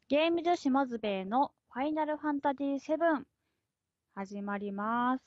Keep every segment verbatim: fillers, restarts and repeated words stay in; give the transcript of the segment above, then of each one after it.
ゲーム女子モズベイのファイナルファンタジーセブン始まります。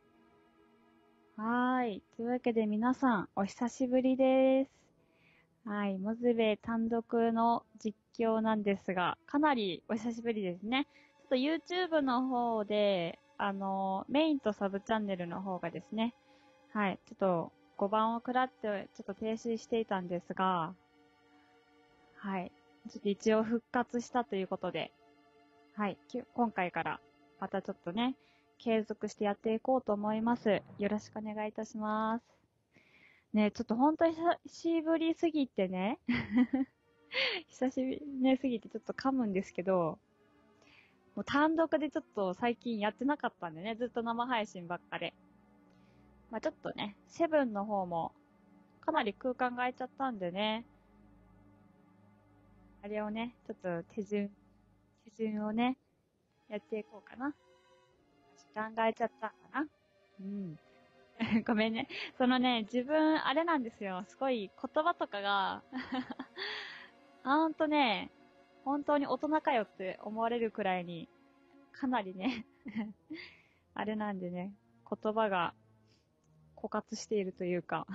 はーい。というわけで皆さん、お久しぶりです。はい。モズベイ単独の実況なんですが、かなりお久しぶりですね。ちょっと YouTube の方で、あの、メインとサブチャンネルの方がですね、はい。ちょっとごばんを食らって、ちょっと停止していたんですが、はい。ちょっと一応復活したということで、はい。き今回からまたちょっとね、継続してやっていこうと思います。よろしくお願いいたします。ね、ちょっとほんと久しぶりすぎてね、久しぶりねすぎてちょっと噛むんですけど、もう単独でちょっと最近やってなかったんでね、ずっと生配信ばっかで。まあちょっとね、セブンの方もかなり空間が空いちゃったんでね、あれをね、ちょっと手順、手順をね、やっていこうかな。時間が空いちゃったんかな。うん。ごめんね。そのね、自分、あれなんですよ。すごい言葉とかが、ほんとね、本当に大人かよって思われるくらいに、かなりね、あれなんでね、言葉が枯渇しているというか、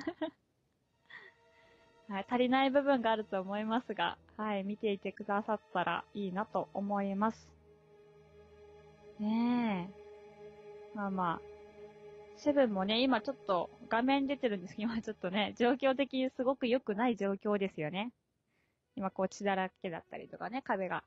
はい、足りない部分があると思いますが、はい、見ていてくださったらいいなと思います。ねえ。まあまあ、セブンもね、今ちょっと画面出てるんですけど、今ちょっとね、状況的にすごく良くない状況ですよね。今こう血だらけだったりとかね、壁が。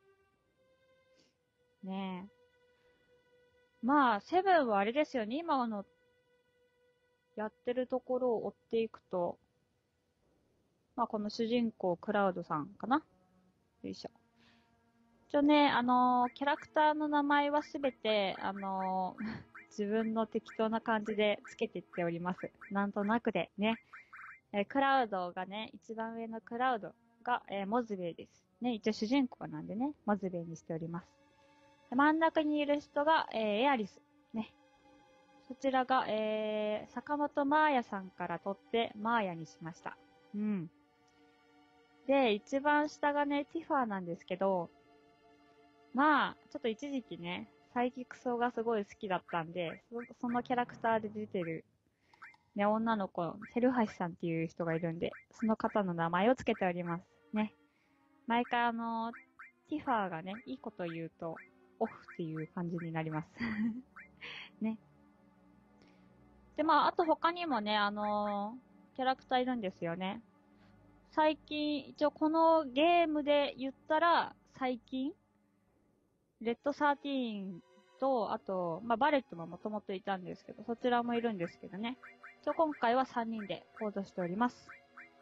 ねえ。まあ、セブンはあれですよね。今あの、やってるところを追っていくと、まあこの主人公クラウドさんかな。よいしょ。一応ね、あのーキャラクターの名前はすべて、あのー自分の適当な感じでつけていっております。なんとなくでね。えークラウドがね、一番上のクラウドが、えーモズベイです。ね、一応主人公なんでね、モズベイにしております。で真ん中にいる人が、えーエアリス。ね。そちらが、えー、坂本真綾さんから取ってマーヤにしました。うん。で、一番下がね、ティファーなんですけど、まあ、ちょっと一時期ね、サイキクソがすごい好きだったんで、そそのキャラクターで出てる、ね、女の子、テルハシさんっていう人がいるんで、その方の名前をつけております。ね。毎回あの、ティファーがね、いいこと言うと、オフっていう感じになります。ね。で、まあ、あと他にもね、あのーキャラクターいるんですよね。最近、一応このゲームで言ったら、最近、レッドサーティーンと、あと、まあ、バレットももともといたんですけど、そちらもいるんですけどね。一応今回はさんにんで行動しております。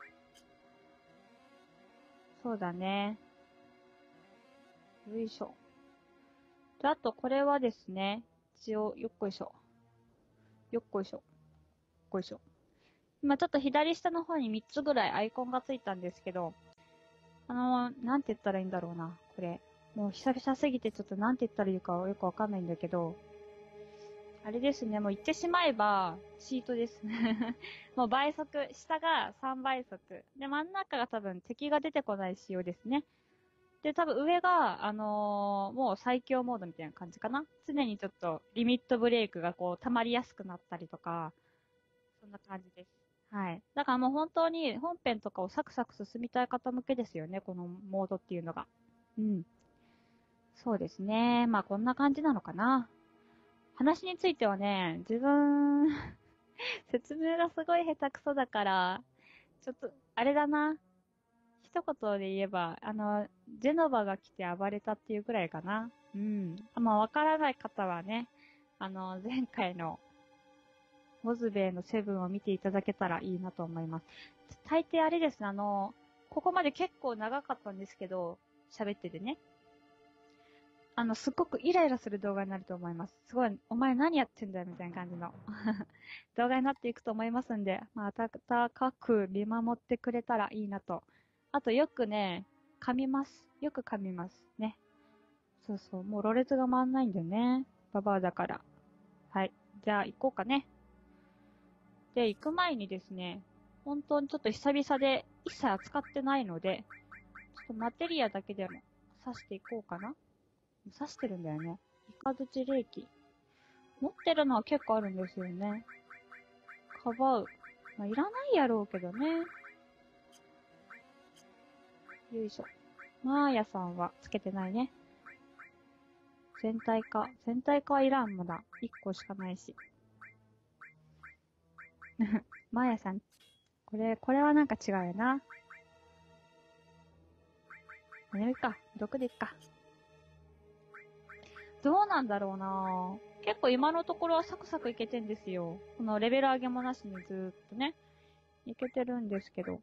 そうだね。よいしょ。で、あとこれはですね、一応、よっこいしょ。よっこいしょ。よっこいしょ。今ちょっと左下の方にみっつぐらいアイコンがついたんですけど、あのー、なんて言ったらいいんだろうな、これ。もう久々すぎてちょっとなんて言ったらいいかよくわかんないんだけど、あれですね、もう言ってしまえば、チートです。もう倍速、下がさんばい速。で、真ん中が多分敵が出てこない仕様ですね。で、多分上が、あのーもう最強モードみたいな感じかな。常にちょっとリミットブレイクがこう溜まりやすくなったりとか、そんな感じです。はい。だからもう本当に本編とかをサクサク進みたい方向けですよね、このモードっていうのが。うん。そうですね。まあこんな感じなのかな。話についてはね、自分、説明がすごい下手くそだから、ちょっと、あれだな。一言で言えば、あの、ジェノバが来て暴れたっていうくらいかな。うん。まあ、わからない方はね、あの、前回のモズベイのセブンを見ていただけたらいいなと思います。大抵あれですね、あの、ここまで結構長かったんですけど、喋っててね。あの、すっごくイライラする動画になると思います。すごい、お前何やってんだよみたいな感じの動画になっていくと思いますんで、まあ、温かく見守ってくれたらいいなと。あと、よくね、噛みます。よく噛みます。ね。そうそう、もうろれつが回んないんだよね。ババアだから。はい。じゃあ、行こうかね。で、行く前にですね、本当にちょっと久々で一切扱ってないので、ちょっとマテリアだけでも刺していこうかな。刺してるんだよね。イカズチ霊気。持ってるのは結構あるんですよね。かばう。まあ、いらないやろうけどね。よいしょ。マーヤさんはつけてないね。全体化。全体化はいらん、まだ。いっこしかないし。マーヤさん。これ、これはなんか違うよな。やるか。毒でいっか。どうなんだろうな。結構今のところはサクサクいけてんですよ。このレベル上げもなしにずーっとね。いけてるんですけど。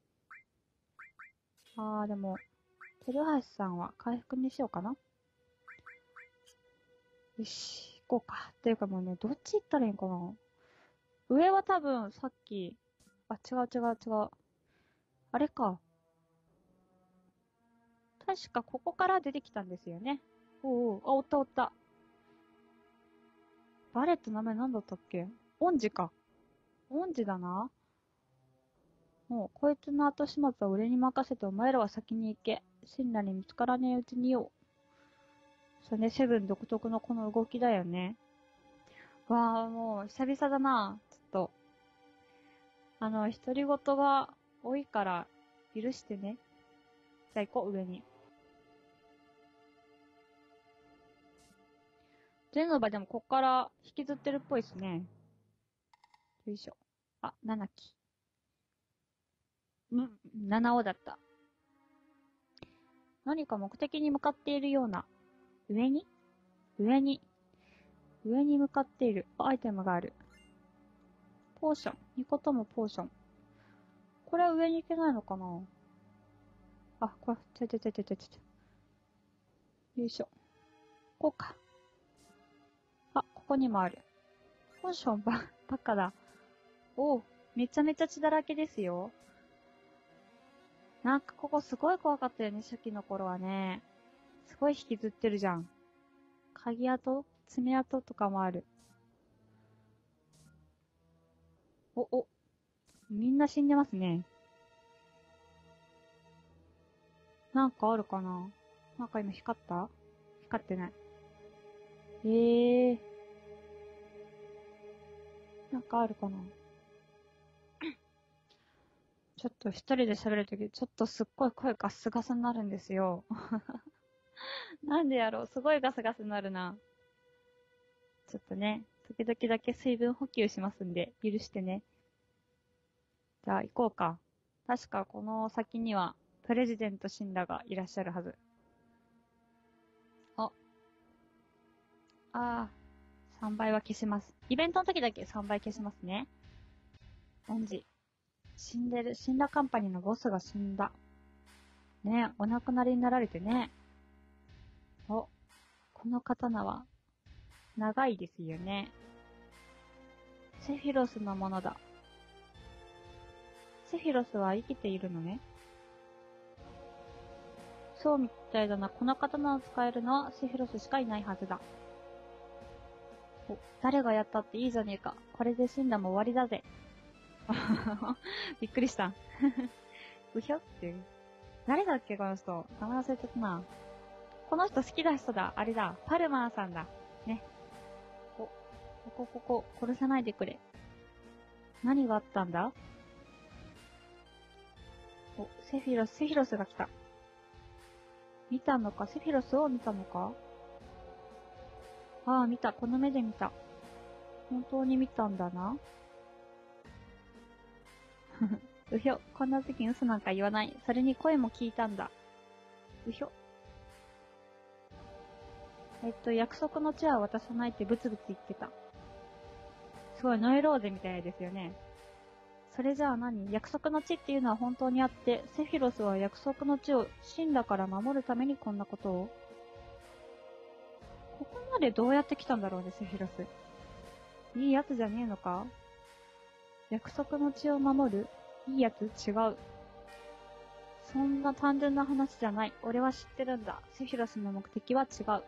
あー、でも、鶴橋さんは回復にしようかな。よし、行こうか。っていうかもうね、どっち行ったらいいんかな。上は多分さっき、あ、違う違う違う。あれか。確かここから出てきたんですよね。おうおう、あ、おったおった。バレって名前なんだったっけ？恩師か。恩師だな。もう、こいつの後始末は俺に任せてお前らは先に行け。神羅に見つからねえうちによ。それね、セブン独特のこの動きだよね。わあ、もう久々だな。ちょっと。あの、独り言が多いから許してね。じゃあ行こう、上に。ゼノバでもこっから引きずってるっぽいですね。よいしょ。あ、ななき。うん、ななおだった。何か目的に向かっているような。上に上に。上に向かっている。アイテムがある。ポーション。ニコともポーション。これは上に行けないのかな？あ、これ、ちょちょちょちょちょちょ。よいしょ。こうか。あ、ここにもある。ポーションば、ばっかだ。おう、めちゃめちゃ血だらけですよ。なんかここすごい怖かったよね、初期の頃はね。すごい引きずってるじゃん。鍵跡？爪痕とかもある。お、お、みんな死んでますね。なんかあるかな？なんか今光った？光ってない。ええー。なんかあるかな？ちょっと一人で喋るとき、ちょっとすっごい声ガスガスになるんですよ。なんでやろう？すごいガスガスになるな。ちょっとね、時々だけ水分補給しますんで、許してね。じゃあ行こうか。確かこの先には、プレジデントシンラがいらっしゃるはず。あ、あー、さんばいは消します。イベントの時だけさんばい消しますね。恩師。死んでる。シンラカンパニーのボスが死んだ。ねえ、お亡くなりになられてね。お、この刀は、長いですよね。セフィロスのものだ。セフィロスは生きているのね。そうみたいだな。この刀を使えるのはセフィロスしかいないはずだ。お、誰がやったっていいじゃねえか。これで死んだも終わりだぜ。びっくりした。うひょっていう。誰だっけこの人。名前忘れちゃったな。この人好きな人だ。あれだ。パルマーさんだ。ね。お、ここここ、殺さないでくれ。何があったんだ？お、セフィロス、セフィロスが来た。見たのか？セフィロスを見たのか？ああ、見た。この目で見た。本当に見たんだな。うひょ。こんな時に嘘なんか言わない。それに声も聞いたんだ。うひょ。えっと、約束の地は渡さないってブツブツ言ってた。すごいノイローゼみたいですよね。それじゃあ何？約束の地っていうのは本当にあって、セフィロスは約束の地を神羅から守るためにこんなことを？ここまでどうやって来たんだろうね、セフィロス。いいやつじゃねえのか？約束の地を守る？いいやつ？違う。そんな単純な話じゃない。俺は知ってるんだ。セフィロスの目的は違う。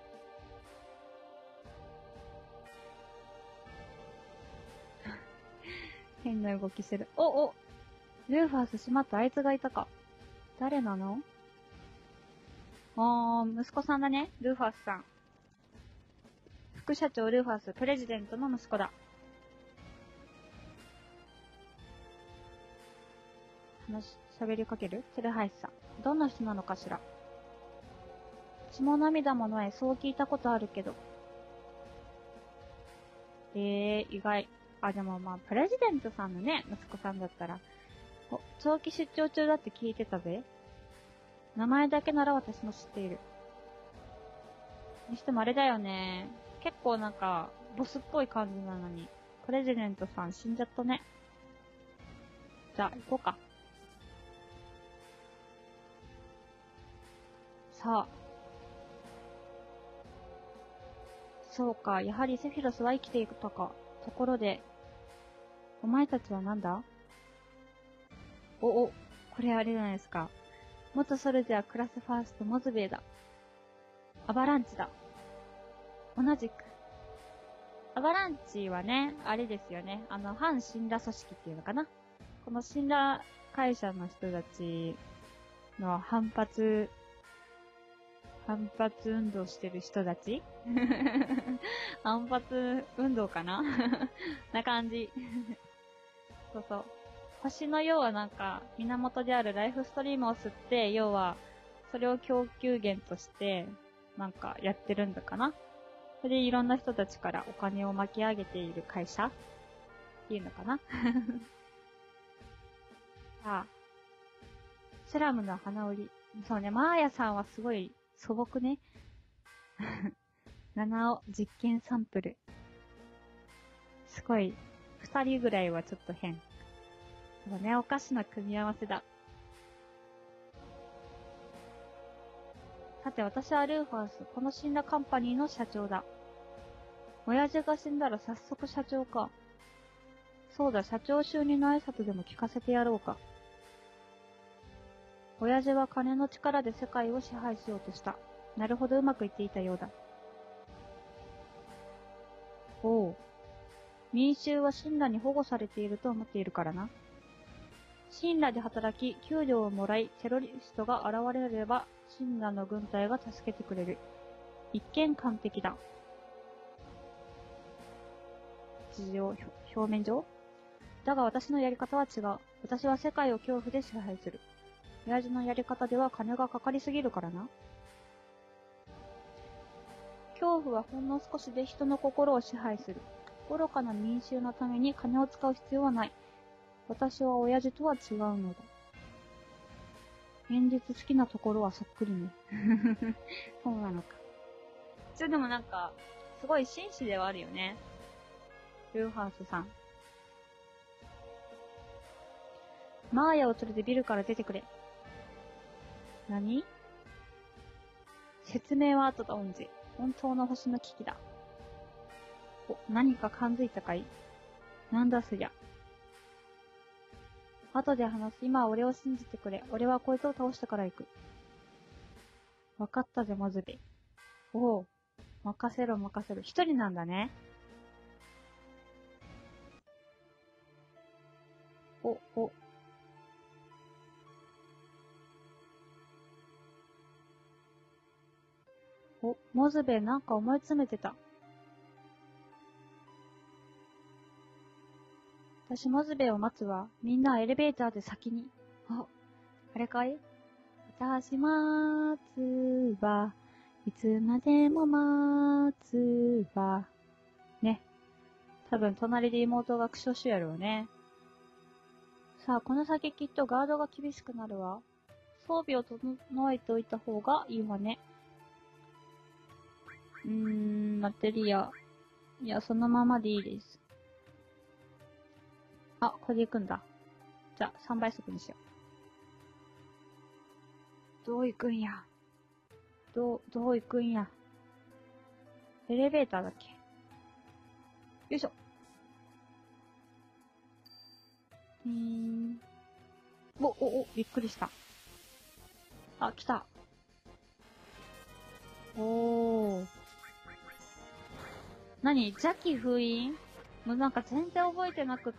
変な動きしてる。お、おルーファスしまった。あいつがいたか。誰なの？ おー、息子さんだね。ルーファースさん。副社長ルーファース、プレジデントの息子だ。話、喋りかける鶴橋さん。どんな人なのかしら。血も涙もない、そう聞いたことあるけど。えー、意外。あ、でもまあ、プレジデントさんのね、息子さんだったら。お、長期出張中だって聞いてたぜ。名前だけなら私も知っている。にしてもあれだよね。結構なんか、ボスっぽい感じなのに、プレジデントさん死んじゃったね。じゃあ、行こうか。さあ。そうか、やはりセフィロスは生きていたか。ところで、お前たちはなんだ？お、お、これあれじゃないですか。元ソルジャークラスファーストモズベイだ。アバランチだ。同じく。アバランチはね、あれですよね。あの、反神羅組織っていうのかな。この神羅会社の人たちの反発、反発運動してる人たち反発運動かなな感じ。そうそう。星の要はなんか、源であるライフストリームを吸って、要は、それを供給源として、なんかやってるんだかな。それでいろんな人たちからお金を巻き上げている会社っていうのかな。さあ、セラムの花売り。そうね、マーヤさんはすごい素朴ね。七尾実験サンプル。すごい、二人ぐらいはちょっと変。そうね、おかしな組み合わせだ。さて、私はルーファース、この死んだカンパニーの社長だ。親父が死んだら早速社長か。そうだ、社長就任の挨拶でも聞かせてやろうか。親父は金の力で世界を支配しようとした。なるほど、うまくいっていたようだ。おう。民衆は神羅に保護されていると思っているからな。神羅で働き、給料をもらい、テロリストが現れれば、神羅の軍隊が助けてくれる。一見完璧だ。事情、表面上だが私のやり方は違う。私は世界を恐怖で支配する。親父のやり方では金がかかりすぎるからな。恐怖はほんの少しで人の心を支配する。愚かな民衆のために金を使う必要はない。私は親父とは違うのだ。現実好きなところはそっくりね。そうなのか。それでもなんか、すごい紳士ではあるよね。ルーファースさん。マーヤを連れてビルから出てくれ。何？説明は後だ、オンジ。本当の星の危機だ。お、何か感づいたかい？なんだそりゃ。後で話す。今は俺を信じてくれ。俺はこいつを倒してから行く。わかったぜ、モズベ。おう。任せろ、任せろ。一人なんだね。お、お。お、モズベなんか思い詰めてた。私、モズベを待つわ。みんなエレベーターで先に。あ、あれかい？私待つわ。いつまでも待つわ。ね。多分、隣で妹がクショシュやろうね。さあ、この先きっとガードが厳しくなるわ。装備を整えておいた方がいいわね。うーん、マテリア。いや、そのままでいいです。あ、これで行くんだ。じゃあ、さんばい速にしよう。どう行くんや。どう、どう行くんや。エレベーターだっけ？よいしょ。うーん。お、お、お、びっくりした。あ、来た。おー。何？邪気封印？もうなんか全然覚えてなくって、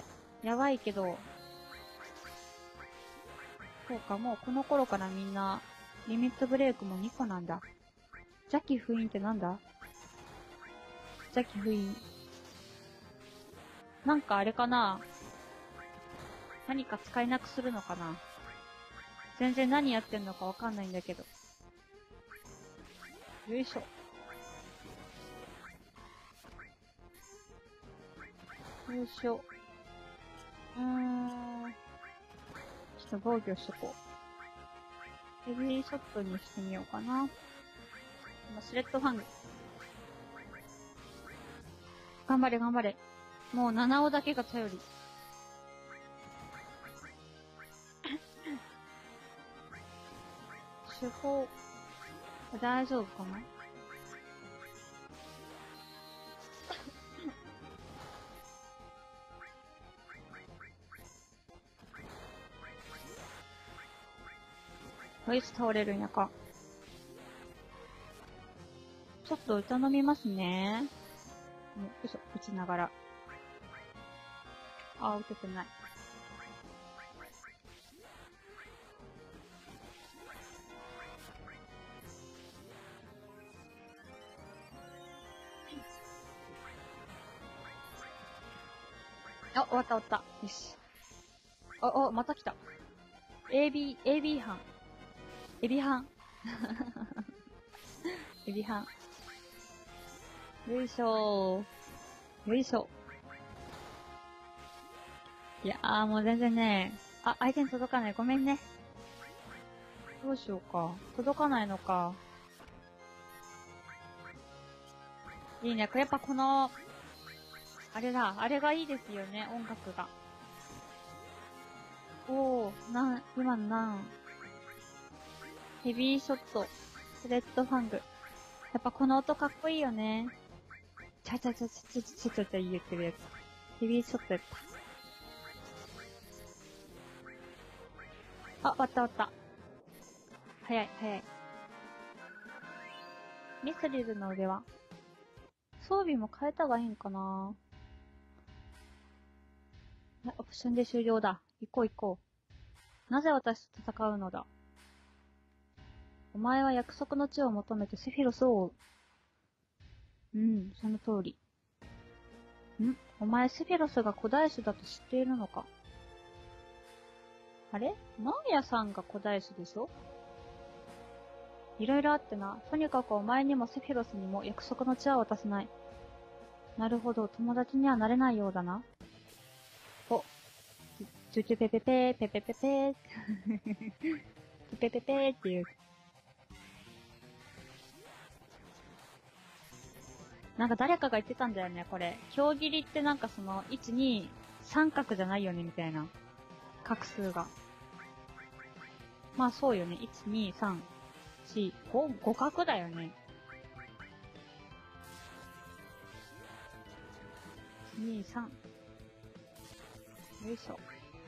やばいけど。そうか、もうこの頃からみんなリミットブレイクもにこなんだ。邪気封印ってなんだ？邪気封印。なんかあれかな？何か使えなくするのかな？全然何やってんのかわかんないんだけど。よいしょ。よいしょ。うーん。ちょっと防御しとこう。ヘビーショットにしてみようかな。今、スレッドファング。頑張れ頑張れ。もう七尾だけが頼り。手法。大丈夫かな？こいつ倒れるんやか。ちょっと歌飲みますね。よいしょ、打ちながら。あ、打ててない。あ、終わった終わった。よし。あ、あ、また来た。エービー、エービー 班。エビ班。エビ班。よいしょー。よいしょ。いやーもう全然ね。あ、相手に届かない。ごめんね。どうしようか。届かないのか。いいね。これやっぱこの、あれだ。あれがいいですよね。音楽が。おー、なん、今のなん。ヘビーショット。スレッドファング。やっぱこの音かっこいいよね。ちゃちゃちゃちゃちゃちゃちゃちゃ言ってるやつ。ヘビーショットやった。あ、終わった終わった。早い、早い。ミスリルの腕は装備も変えた方がいいんかな？オプションで終了だ。行こう行こう。なぜ私と戦うのだ？お前は約束の地を求めてセフィロスを追う。うん、その通り。ん？お前セフィロスが古代種だと知っているのか？あれ？マーヤさんが古代種でしょ？いろいろあってな。とにかくお前にもセフィロスにも約束の地は渡せない。なるほど、友達にはなれないようだな。お、チュチュペペペー、ペペペペー、ペペペペーっていう。なんか誰かが言ってたんだよね、これ。強切りってなんかその、いち、に、三角じゃないよね、みたいな。画数が。まあそうよね。いち、に、さん、よん、ご、ご角だよね。いち、に、さん。よいしょ。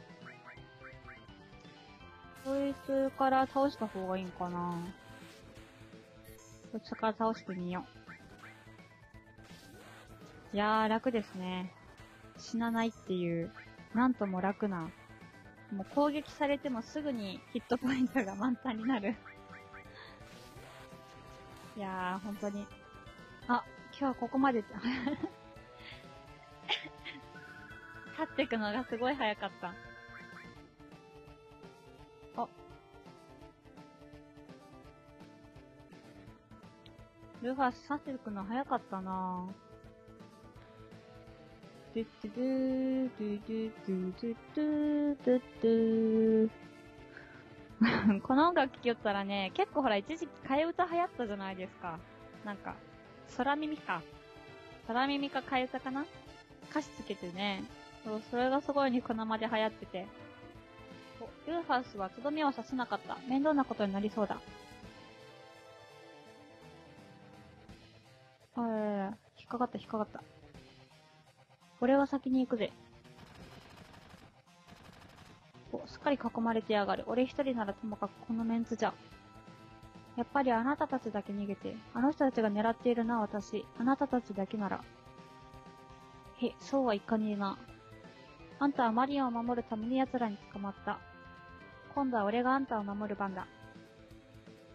こいつから倒した方がいいんかな。こいつから倒してみよう。いやー、楽ですね。死なないっていう、なんとも楽な。もう攻撃されてもすぐにヒットポイントが満タンになる。いやー、ほんとに。あ、今日はここまで。立ってくのがすごい早かった。あ。ルファス立ってくの早かったなぁ。ドゥドゥドゥドゥドゥドゥドゥドゥドゥドゥこの音楽聴きよったらね、結構ほら一時期替え歌流行ったじゃないですか。なんか、空耳か。空耳か替え歌かな？歌詞つけてね。そう、それがすごいニコ生で流行ってて。お、ルーファースはとどめを刺せなかった。面倒なことになりそうだ。あー、引っかかった引っかかった。俺は先に行くぜ。お、すっかり囲まれてやがる。俺一人ならともかくこのメンツじゃ。やっぱりあなたたちだけ逃げて。あの人たちが狙っているな、私。あなたたちだけなら。へ、そうはいかねえな。あんたはマリアを守るために奴らに捕まった。今度は俺があんたを守る番だ。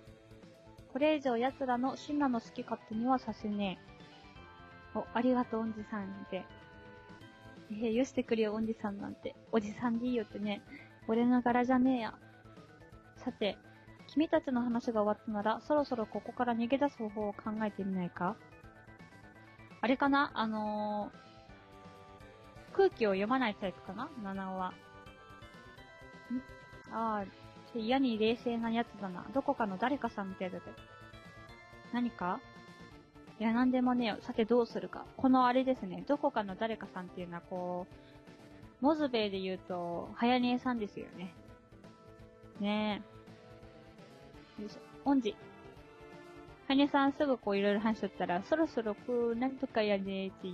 これ以上奴らのシンナの好き勝手にはさせねえ。お、ありがとう、おんじさんって。えー、よしてくれよ、おんじさんなんて。おじさんでいいよってね。俺の柄じゃねえや。さて、君たちの話が終わったなら、そろそろここから逃げ出す方法を考えてみないか？あれかなあのー、空気を読まないタイプかな七尾は。んああ、嫌に冷静なやつだな。どこかの誰かさんみたいだけど。何か？いや、なんでもねえよ。さてどうするか。このあれですね。どこかの誰かさんっていうのはこう、モズベイで言うと、はやねえさんですよね。ねえ。よいしょ。恩師。はやねさんすぐこういろいろ話しとったら、そろそろこう、なんとかやねえっていう。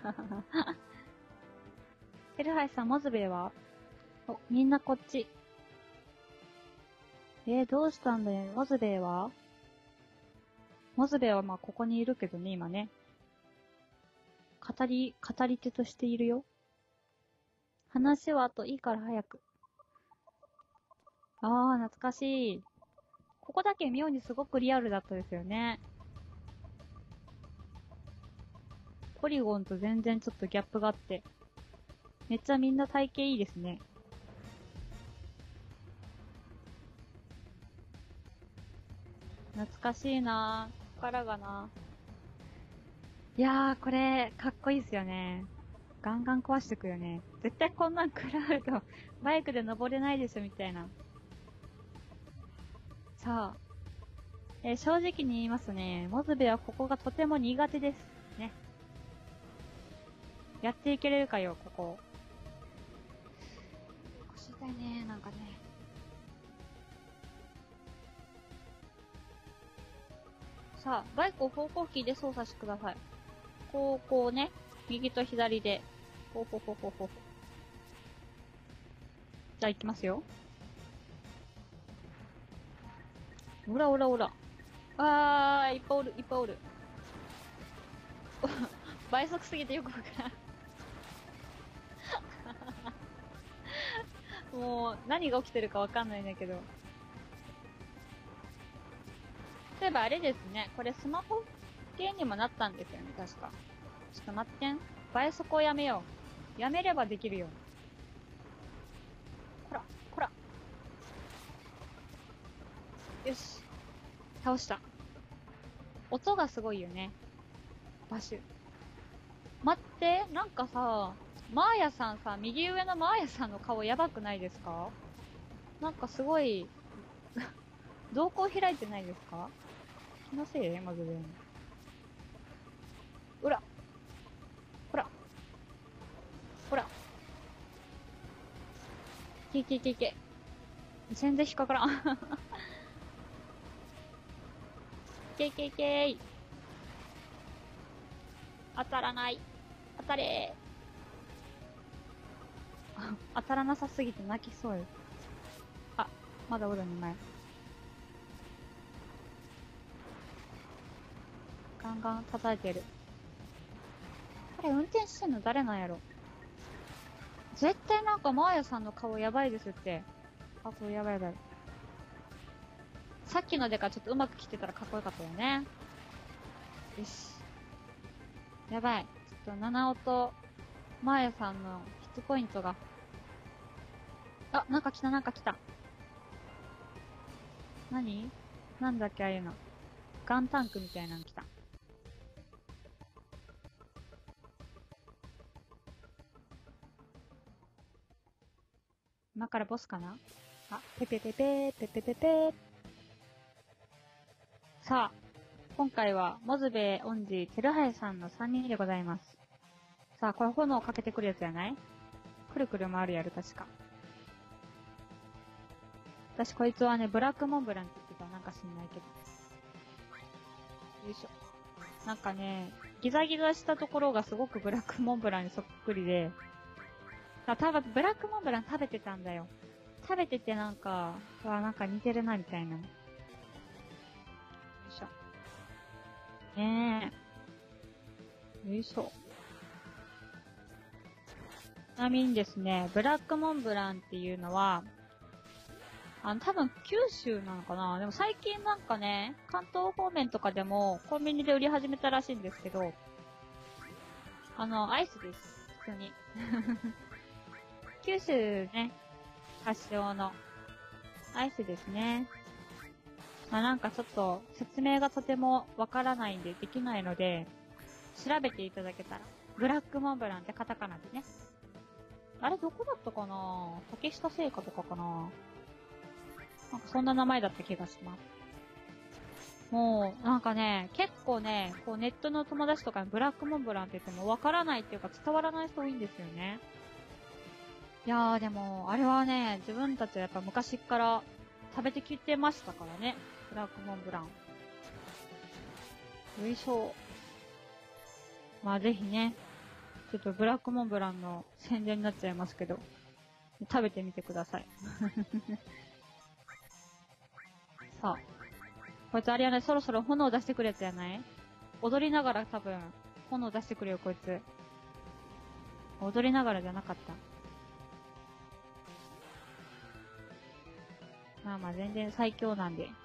テルハイさん、モズベイは？お、みんなこっち。えー、どうしたんだよ。モズベイは？モズベイはまあここにいるけどね、今ね。語り、語り手としているよ。話はあといいから早く。あー、懐かしい。ここだけ妙にすごくリアルだったですよね。ポリゴンと全然ちょっとギャップがあって。めっちゃみんな体型いいですね。懐かしいなぁ。力がな。いやー、これ、かっこいいっすよね。ガンガン壊してくよね。絶対こんなん食らうと、バイクで登れないでしょ、みたいな。さあ、えー正直に言いますね。モズベはここがとても苦手です。ね。やっていけれるかよ、ここ。腰痛いね、なんかね。さあ、バイクを方向キーで操作してください。こう、こうね。右と左で。ほうほうほうほうほう。じゃあ行きますよ。おらおらおら。あー、いっぱいおる、いっぱいおる。倍速すぎてよくわからん。もう、何が起きてるかわかんないんだけど。例えばあれですね。これスマホ系にもなったんですよね、確か。ちょっと待ってん。倍速をやめよう。やめればできるよ。こら、こら。よし。倒した。音がすごいよね。バシュ。待って、なんかさ、マーヤさんさ、右上のマーヤさんの顔やばくないですか？なんかすごい、瞳孔開いてないですか？気のせいまずで。ほら、ほら、ほら。けいけいけいけ。全然引っかからん。けいけいけい。当たらない。当たれー。当たらなさすぎて泣きそうよ。あ、まだおるにまい。ガンガン叩いてる。これ運転してんの誰なんやろ？絶対なんかマーヤさんの顔やばいですって。あ、これやばいやばい。さっきのでかちょっとうまく切ってたらかっこよかったよね。よし。やばい。ちょっと七尾とマーヤさんのヒットポイントが。あ、なんか来たなんか来た。何？なんだっけああいうの。ガンタンクみたいなの来た。今からボスかな？あ、ペペペペー、ペペペペー。さあ、今回は、モズベ、オンジ、テルハイさんのさんにんでございます。さあ、これ炎をかけてくるやつやない？くるくる回るやる、確か。私こいつはね、ブラックモンブランって言ってた。なんか知んないけど。よいしょ。なんかね、ギザギザしたところがすごくブラックモンブランにそっくりで、あ、多分ブラックモンブラン食べてたんだよ。食べててなんか、うわ、なんか似てるな、みたいな。よいしょ。ねえ。よいしょ。ちなみにですね、ブラックモンブランっていうのは、 あの、多分九州なのかな。でも最近なんかね、関東方面とかでもコンビニで売り始めたらしいんですけど、あの、アイスです。普通に。九州ね、発祥のアイスですね。まあなんかちょっと説明がとてもわからないんでできないので、調べていただけたら。ブラックモンブランってカタカナでね。あれどこだったかな？竹下製菓とかかな？なんかそんな名前だった気がします。もう、なんかね、結構ね、こうネットの友達とかにブラックモンブランって言ってもわからないっていうか伝わらない人多いんですよね。いやーでも、あれはね、自分たちはやっぱ昔から食べてきてましたからね。ブラックモンブラン。よいしょ。まあぜひね、ちょっとブラックモンブランの宣伝になっちゃいますけど、食べてみてください。さあ。こいつあれやね、そろそろ炎出してくるやつやない？踊りながら多分、炎出してくるよ、こいつ。踊りながらじゃなかった。まあまあ全然最強なんで。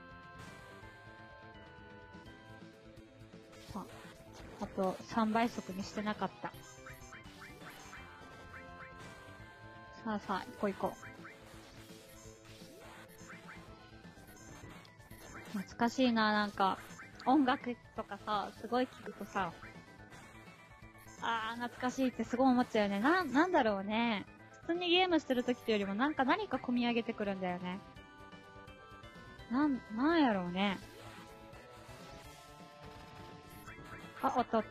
さあ。あと、さんばい速にしてなかった。さあさあ、行こう行こう。懐かしいな、なんか、音楽とかさ、すごい聴くとさ、あー、懐かしいってすごい思っちゃうよね。な、なんだろうね。普通にゲームしてる時よりもなんか何か込み上げてくるんだよね。なん、なんやろうね。あ、おったおった。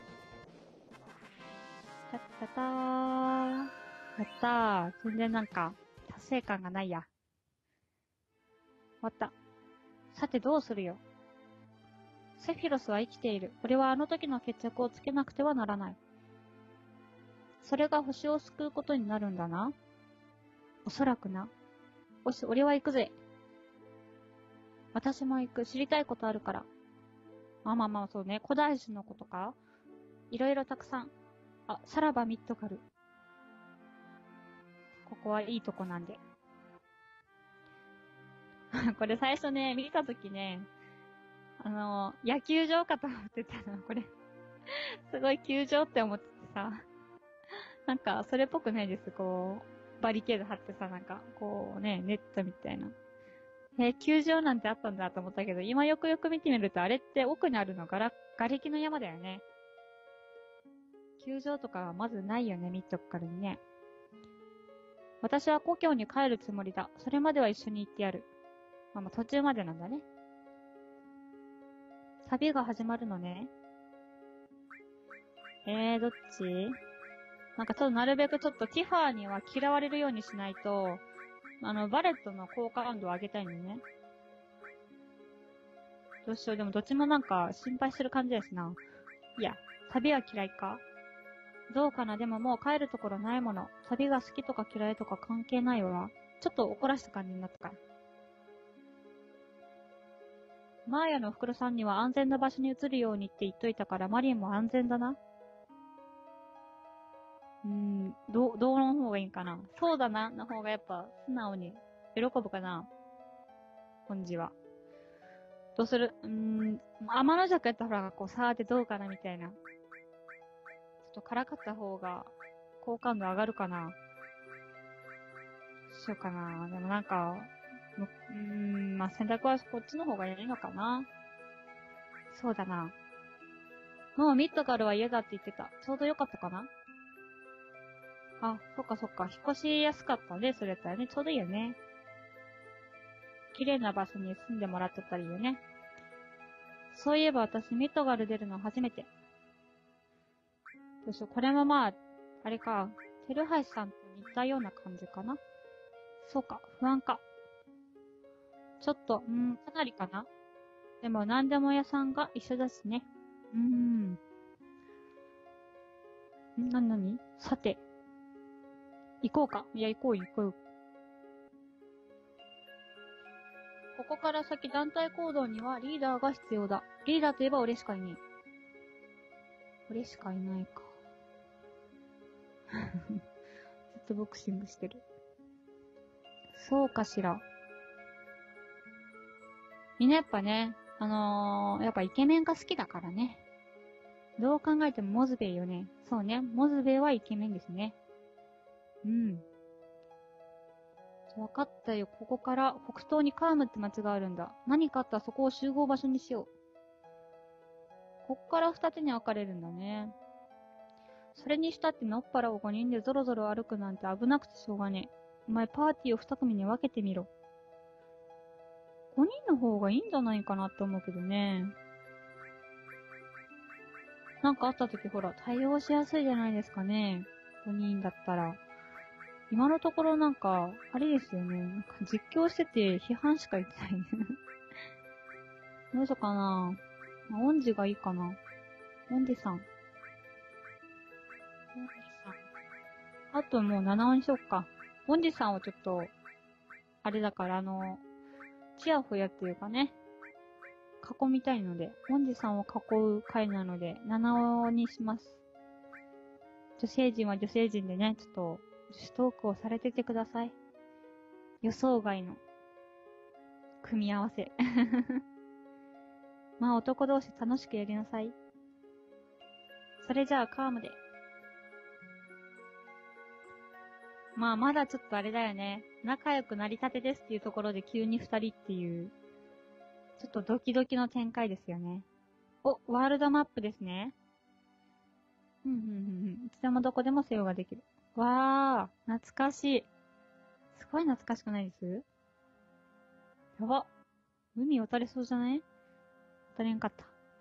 たったたー。やったー。全然なんか、達成感がないや。終わった。さてどうするよ。セフィロスは生きている。俺はあの時の決着をつけなくてはならない。それが星を救うことになるんだな。おそらくな。よし、俺は行くぜ。私も行く。知りたいことあるから。まあまあまあ、そうね。古代史のことかいろいろたくさん。あ、さらばミッドガル。ここはいいとこなんで。これ最初ね、見たときね、あの、野球場かと思ってたの。これ、すごい球場って思っててさ。なんか、それっぽくないです。こう、バリケード張ってさ、なんか、こうね、ネットみたいな。えー球場なんてあったんだと思ったけど、今よくよく見てみると、あれって奥にあるのがら、瓦礫の山だよね。球場とかはまずないよね、ミッドガルにね。私は故郷に帰るつもりだ。それまでは一緒に行ってやる。まあまあ途中までなんだね。旅が始まるのね。えー、どっち？なんかちょっとなるべくちょっとティファーには嫌われるようにしないと、あの、バレットの効果感度を上げたいのね。どうしよう。でもどっちもなんか心配してる感じですな。いや、旅は嫌いか？どうかな。でももう帰るところないもの。旅が好きとか嫌いとか関係ないわ。ちょっと怒らした感じになったから。マーヤのおふくろさんには安全な場所に移るようにって言っといたからマリンも安全だな。うーん、どう、どうの方がいいんかな。そうだな、の方がやっぱ素直に喜ぶかな。本字は。どうする？うーん、天の弱やったらこう、さーってどうかなみたいな。ちょっとからかった方が好感度上がるかな。しようかな。でもなんか、うーん、まあ、選択はこっちの方がいいのかな。そうだな。もうミッドガルは嫌だって言ってた。ちょうどよかったかな。あ、そっかそっか。引っ越しやすかったね。それやったらね。ちょうどいいよね。綺麗な場所に住んでもらってたらいいよね。そういえば私、ミッドガル出るの初めて。どうしよう。これもまあ、あれか。テルハイさんと似たような感じかな。そうか。不安か。ちょっと、うーん、かなりかな。でも、何でも屋さんが一緒だしね。うーん。んなになにさて。行こうか。いや、行こう行こう。ここから先団体行動にはリーダーが必要だ。リーダーといえば俺しかいねえ。俺しかいないか。ずっとボクシングしてる。 そうかしら。みんなやっぱね、あのー、やっぱイケメンが好きだからね。どう考えてもモズベイよね。そうね。モズベイはイケメンですね。うん。わかったよ。ここから北東にカームって街があるんだ。何かあったらそこを集合場所にしよう。こっから二手に分かれるんだね。それにしたってのっぱらを五人でゾロゾロ歩くなんて危なくてしょうがねえ。お前パーティーを二組に分けてみろ。五人の方がいいんじゃないかなって思うけどね。なんかあった時ほら、対応しやすいじゃないですかね。ごにんだったら。今のところなんか、あれですよね。なんか実況してて批判しか言ってない。どうしようかな。まあ、オンジがいいかな。オンジさん。オンジさん。あともうななわにしよっか。オンジさんをちょっと、あれだからあの、チヤホヤっていうかね、囲みたいので、モンジさんを囲う回なので、ななわにします。女性陣は女性陣でね、ちょっと、女子トークをされててください。予想外の、組み合わせ。まあ男同士楽しくやりなさい。それじゃあカームで。まあまだちょっとあれだよね。仲良くなりたてですっていうところで急に二人っていう、ちょっとドキドキの展開ですよね。お、ワールドマップですね。うんうんうんうん。いつでもどこでもセオができる。わー、懐かしい。すごい懐かしくないです？やば。海渡れそうじゃない？渡れんかった。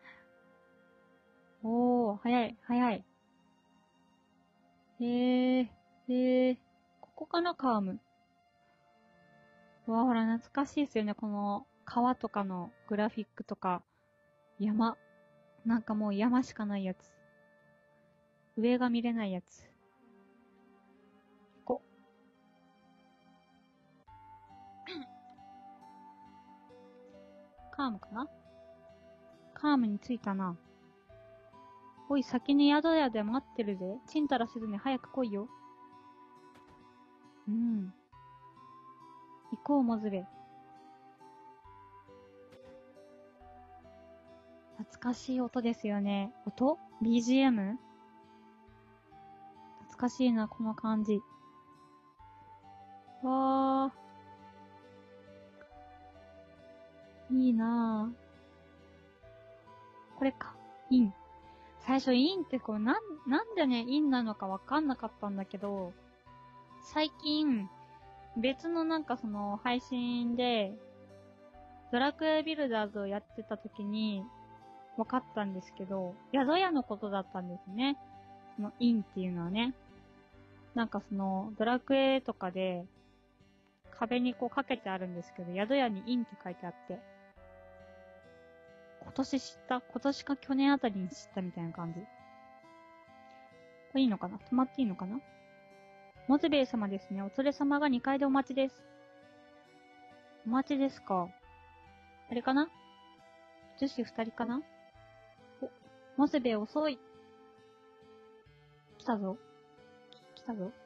おー、早い、早い。へー、へー。ここかな、カーム。うわ、ほら、懐かしいですよね。この、川とかのグラフィックとか、山。なんかもう山しかないやつ。上が見れないやつ。こカームかな？カームに着いたな。おい、先に宿屋で待ってるぜ。ちんたらせずに早く来いよ。うん。行こう、モズベ。懐かしい音ですよね。音？ ビージーエム？ 懐かしいな、この感じ。わー。いいなぁ。これか。イン。最初インってこう、なん、なんでね、インなのかわかんなかったんだけど、最近、別のなんかその配信で、ドラクエビルダーズをやってた時に、分かったんですけど、宿屋のことだったんですね。そのインっていうのはね。なんかその、ドラクエとかで、壁にこうかけてあるんですけど、宿屋にインって書いてあって、今年知った今年か去年あたりに知ったみたいな感じ。これいいのかな？泊まっていいのかな？モズベイ様ですね。お連れ様がにかいでお待ちです。お待ちですか。あれかな？女子ふたりかな？お、モズベイ遅い。来たぞ。来たぞ。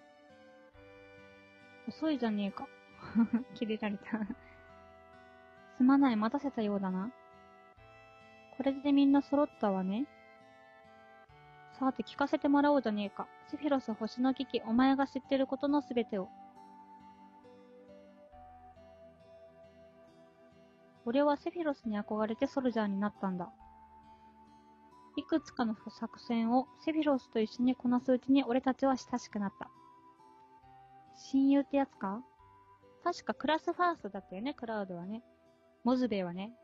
遅いじゃねえか。切れられた。すまない、待たせたようだな。これでみんな揃ったわね。さて聞かせてもらおうじゃねえか。セフィロス星の危機、お前が知ってることのすべてを。俺はセフィロスに憧れてソルジャーになったんだ。いくつかの作戦をセフィロスと一緒にこなすうちに俺たちは親しくなった。親友ってやつか？確かクラスファーストだったよね、クラウドはね。モズベイはね。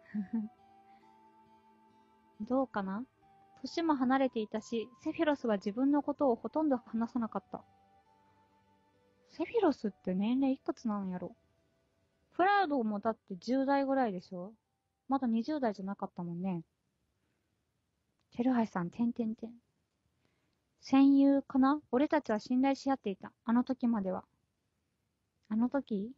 どうかな？年も離れていたし、セフィロスは自分のことをほとんど話さなかった。セフィロスって年齢いくつなんやろ？クラウドもだってじゅう代ぐらいでしょ？まだにじゅう代じゃなかったもんね。テルハイさん、てんてんてん。戦友かな？俺たちは信頼し合っていた。あの時までは。あの時？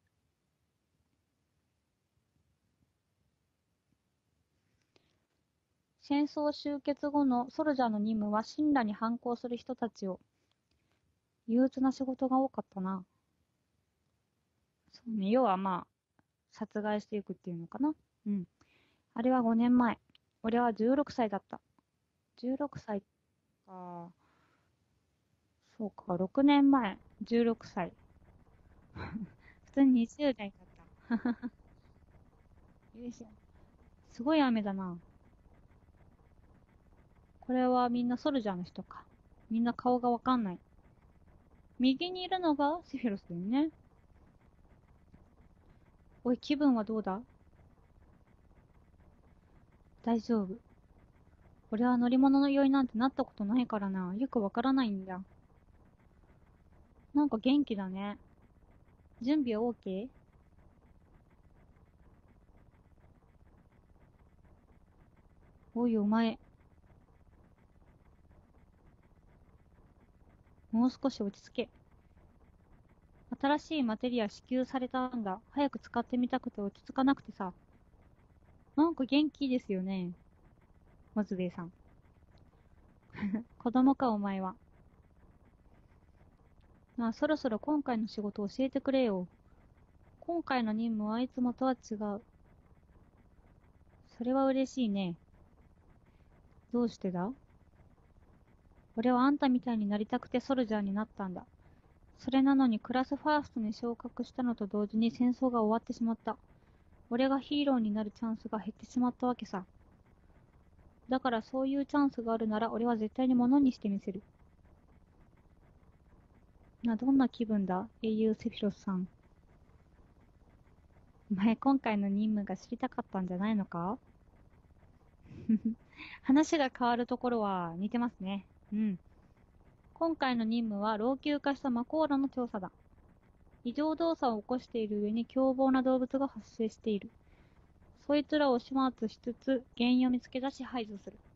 戦争終結後のソルジャーの任務は神羅に反抗する人たちを。憂鬱な仕事が多かったな。 そうね、要はまあ、殺害していくっていうのかな。うん。あれはごねんまえ。俺はじゅうろくさいだった。じゅうろくさいか。そうか、ろくねんまえ。じゅうろくさい。普通ににじゅう代だった。よいしょ。すごい雨だな。これはみんなソルジャーの人か。みんな顔がわかんない。右にいるのがセフィロスだよね。おい、気分はどうだ？大丈夫。俺は乗り物の酔いなんてなったことないからな。よくわからないんだ。なんか元気だね。準備は OK？ おい、お前。もう少し落ち着け。新しいマテリア支給されたんだ。早く使ってみたくて落ち着かなくてさ。なんか元気ですよね。モズベイさん。子供か、お前は。なあ、そろそろ今回の仕事教えてくれよ。今回の任務はいつもとは違う。それは嬉しいね。どうしてだ？俺はあんたみたいになりたくてソルジャーになったんだ。それなのにクラスファーストに昇格したのと同時に戦争が終わってしまった。俺がヒーローになるチャンスが減ってしまったわけさ。だからそういうチャンスがあるなら俺は絶対に物にしてみせる。な、どんな気分だ英雄セフィロスさん。お前今回の任務が知りたかったんじゃないのか？話が変わるところは似てますね。うん。今回の任務は老朽化したマコーラの調査だ。異常動作を起こしている上に凶暴な動物が発生している。そいつらを始末しつつ、原因を見つけ出し排除する。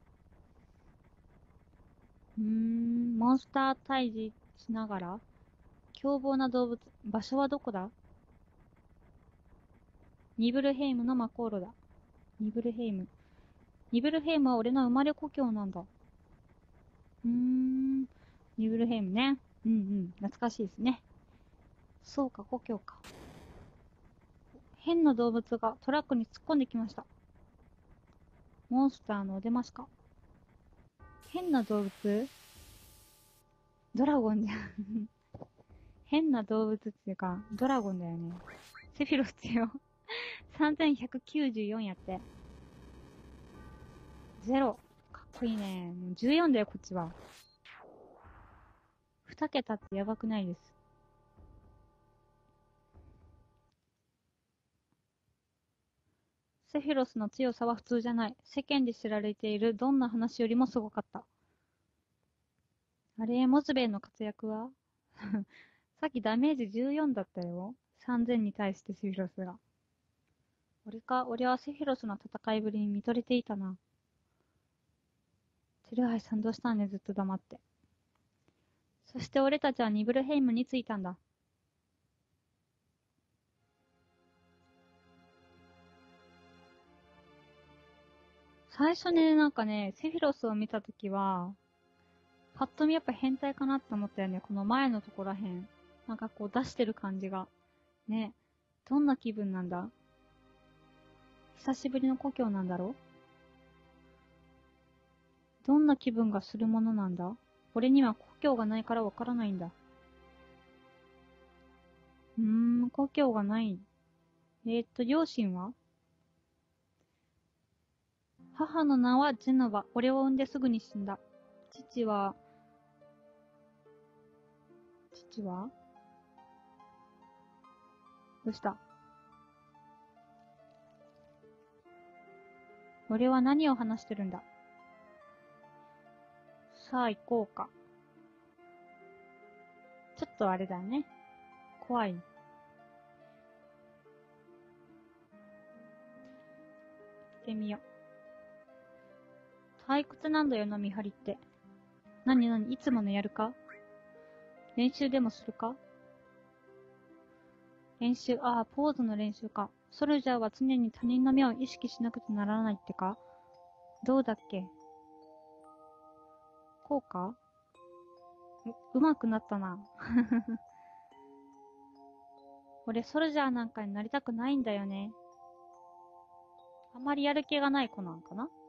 うーん、モンスター退治しながら、凶暴な動物、場所はどこだ？ニブルヘイムのマコーロだ。ニブルヘイム。ニブルヘイムは俺の生まれ故郷なんだ。うーん、ニブルヘイムね。うんうん、懐かしいですね。そうか、故郷か。変な動物がトラックに突っ込んできました。モンスターのお出ましか。変な動物？ドラゴンじゃん。変な動物っていうか、ドラゴンだよね。セフィロスってよ。さんぜんひゃくきゅうじゅうよんやって。ゼロ。かっこいいね。もうじゅうよんだよ、こっちは。に桁ってやばくないです。セフィロスの強さは普通じゃない。世間で知られているどんな話よりもすごかった。あれ、モズベイの活躍は？さっきダメージじゅうよんだったよ。さんぜんに対してセフィロスが。俺か、俺はセフィロスの戦いぶりに見とれていたな。テルハイさんどうしたんね、ずっと黙って。そして俺たちはニブルヘイムに着いたんだ。最初になんかね、セフィロスを見たときは、パッと見やっぱ変態かなって思ったよね。この前のところらへん。なんかこう出してる感じが。ね。どんな気分なんだ？久しぶりの故郷なんだろ？どんな気分がするものなんだ？俺には故郷がないからわからないんだ。うーん、故郷がない。えーっと、両親は？母の名はジェノバ。俺を産んですぐに死んだ。父は、父はどうした？俺は何を話してるんだ？さあ行こうか。ちょっとあれだね。怖い。行ってみよう。退屈なんだよな、見張りって。なになに、いつものやるか？練習でもするか？練習、ああ、ポーズの練習か。ソルジャーは常に他人の目を意識しなくてならないってか？どうだっけ？こうか？う、うまくなったな。 俺ソルジャーなんかになりたくないんだよね。あまりやる気がない子なんかな。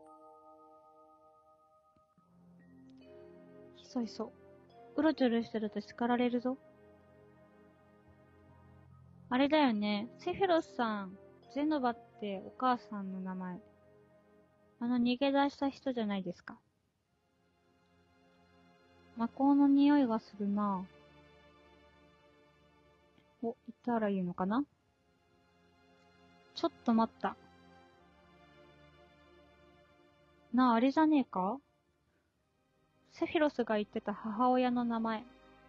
ひそひそ。うろちょろしてると叱られるぞ。あれだよね。セフィロスさん、ゼノバってお母さんの名前。あの逃げ出した人じゃないですか。魔法の匂いがするなぁ。お、行ったらいいのかな。ちょっと待った。なあ、あれじゃねえか。セフィロスが言ってた母親の名前。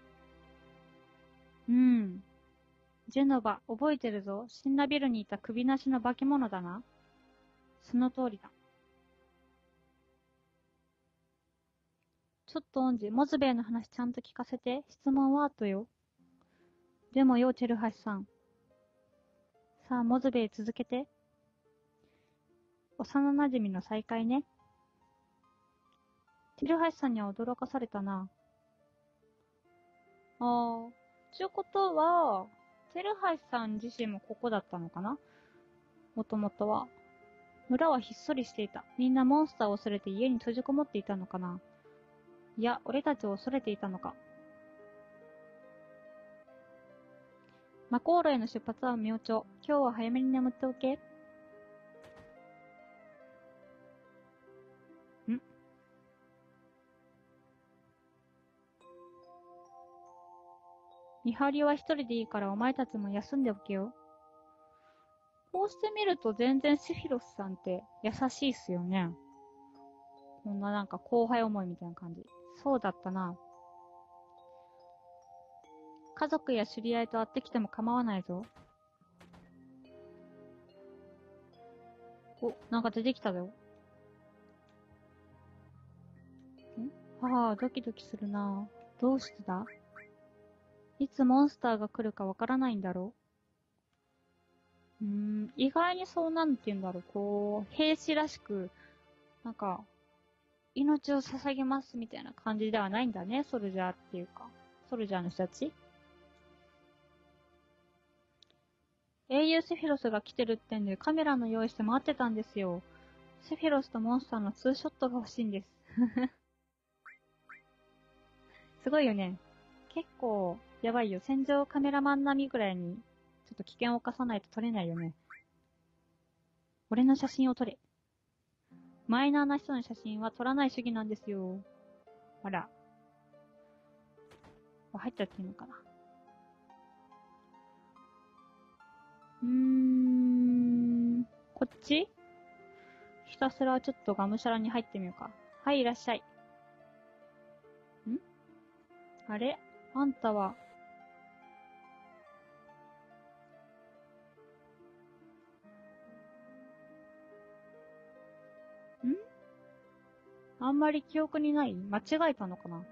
うん。ジェノバ、覚えてるぞ。死んだビルにいた首なしの化け物だな。その通りだ。ちょっとオンジ、モズベイの話ちゃんと聞かせて。質問は後よ。でもよ、チェルハシさん。さあ、モズベイ続けて。幼馴染の再会ね。チェルハシさんには驚かされたな。あー。ちゅうことは、チェルハシさん自身もここだったのかな。もともとは。村はひっそりしていた。みんなモンスターを恐れて家に閉じこもっていたのかな。いや、俺たちを恐れていたのか。魔航路への出発は明朝。今日は早めに眠っておけ。ん見張りは一人でいいからお前たちも休んでおけよ。こうしてみると全然セフィロスさんって優しいっすよね。こんななんか後輩思いみたいな感じ。そうだったな。家族や知り合いと会ってきても構わないぞ。お、なんか出てきたぞ。んはあ、ドキドキするな。どうしてだ。いつモンスターが来るかわからないんだろう。うーん、意外にそうなんて言うんだろう。こう、兵士らしく、なんか、命を捧げますみたいな感じではないんだね、ソルジャーっていうか。ソルジャーの人たち。英雄セフィロスが来てるってんでカメラの用意して待ってたんですよ。セフィロスとモンスターのツーショットが欲しいんです。すごいよね。結構、やばいよ。戦場カメラマン並みぐらいに、ちょっと危険を冒さないと撮れないよね。俺の写真を撮れ。マイナーな人の写真は撮らない主義なんですよ。あら。入っちゃっていいのかな。うーん。こっちひたすらちょっとがむしゃらに入ってみようか。はい、いらっしゃい。んあれあんたは、んあんまり記憶にない。間違えたのかな。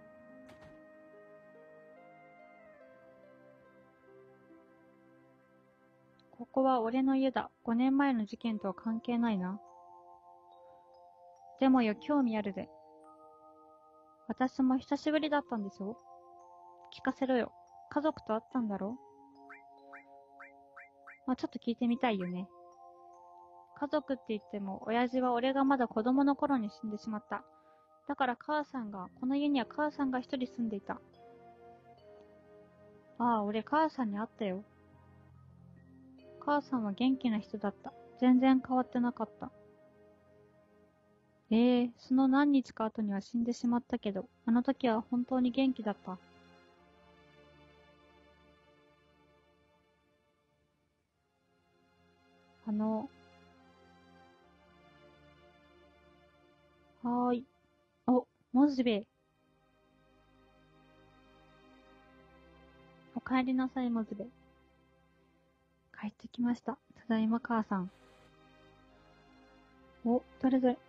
ここは俺の家だ。ごねんまえの事件とは関係ないな。でもよ、興味あるぜ。私も久しぶりだったんでしょ。聞かせろよ。家族と会ったんだろ。まあ、ちょっと聞いてみたいよね。家族って言っても、親父は俺がまだ子供の頃に死んでしまった。だから母さんが、この家には母さんが一人住んでいた。ああ、俺母さんに会ったよ。母さんは元気な人だった。全然変わってなかった。ええ、その何日か後には死んでしまったけど、あの時は本当に元気だった。あの、はーい。お、モズベ。お帰りなさい、モズベ。帰ってきました。ただいま、母さん。お、どれどれ。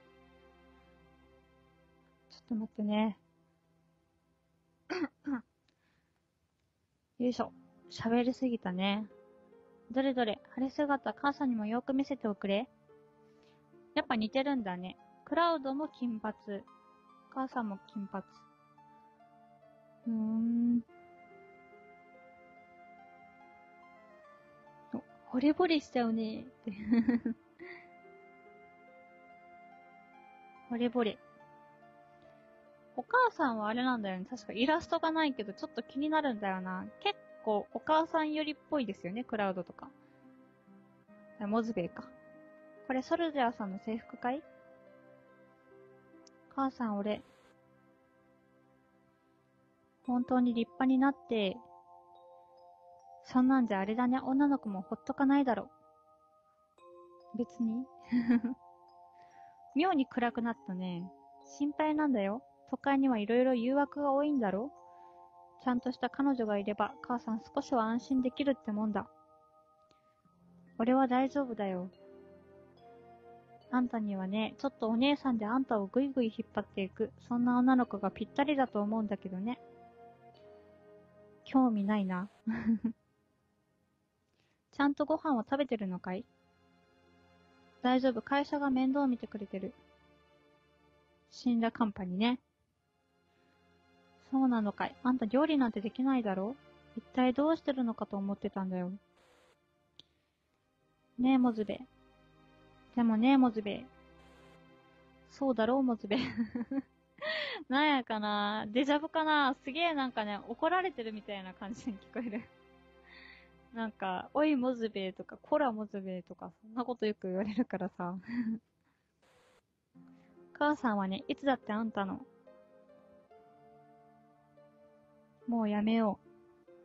ちょっと待ってね。よいしょ。喋りすぎたね。どれどれ、晴れ姿、母さんにもよく見せておくれ。やっぱ似てるんだね。クラウドも金髪。母さんも金髪。うーん。 惚れ惚れしちゃうねって。惚れ惚れ。お母さんはあれなんだよね。確かイラストがないけど、ちょっと気になるんだよな。結構お母さんよりっぽいですよね、クラウドとか。モズベイか。これソルジャーさんの制服かい？母さん俺、本当に立派になって、そんなんじゃあれだね、女の子もほっとかないだろ。別に妙に暗くなったね。心配なんだよ。都会にはいろいろ誘惑が多いんだろ？ちゃんとした彼女がいれば、母さん少しは安心できるってもんだ。俺は大丈夫だよ。あんたにはね、ちょっとお姉さんであんたをぐいぐい引っ張っていく、そんな女の子がぴったりだと思うんだけどね。興味ないな。ちゃんとご飯を食べてるのかい？大丈夫、会社が面倒見てくれてる。死んだカンパニーね。そうなのかい。あんた料理なんてできないだろ？一体どうしてるのかと思ってたんだよ。ねえ、モズベ。でもねえ、モズベ。そうだろう、モズベ。なんやかな、デジャブかな、すげえなんかね、怒られてるみたいな感じに聞こえる。なんか、おいモズベとか、コラモズベとか、そんなことよく言われるからさ。母さんはね、いつだってあんたの。もうやめよう。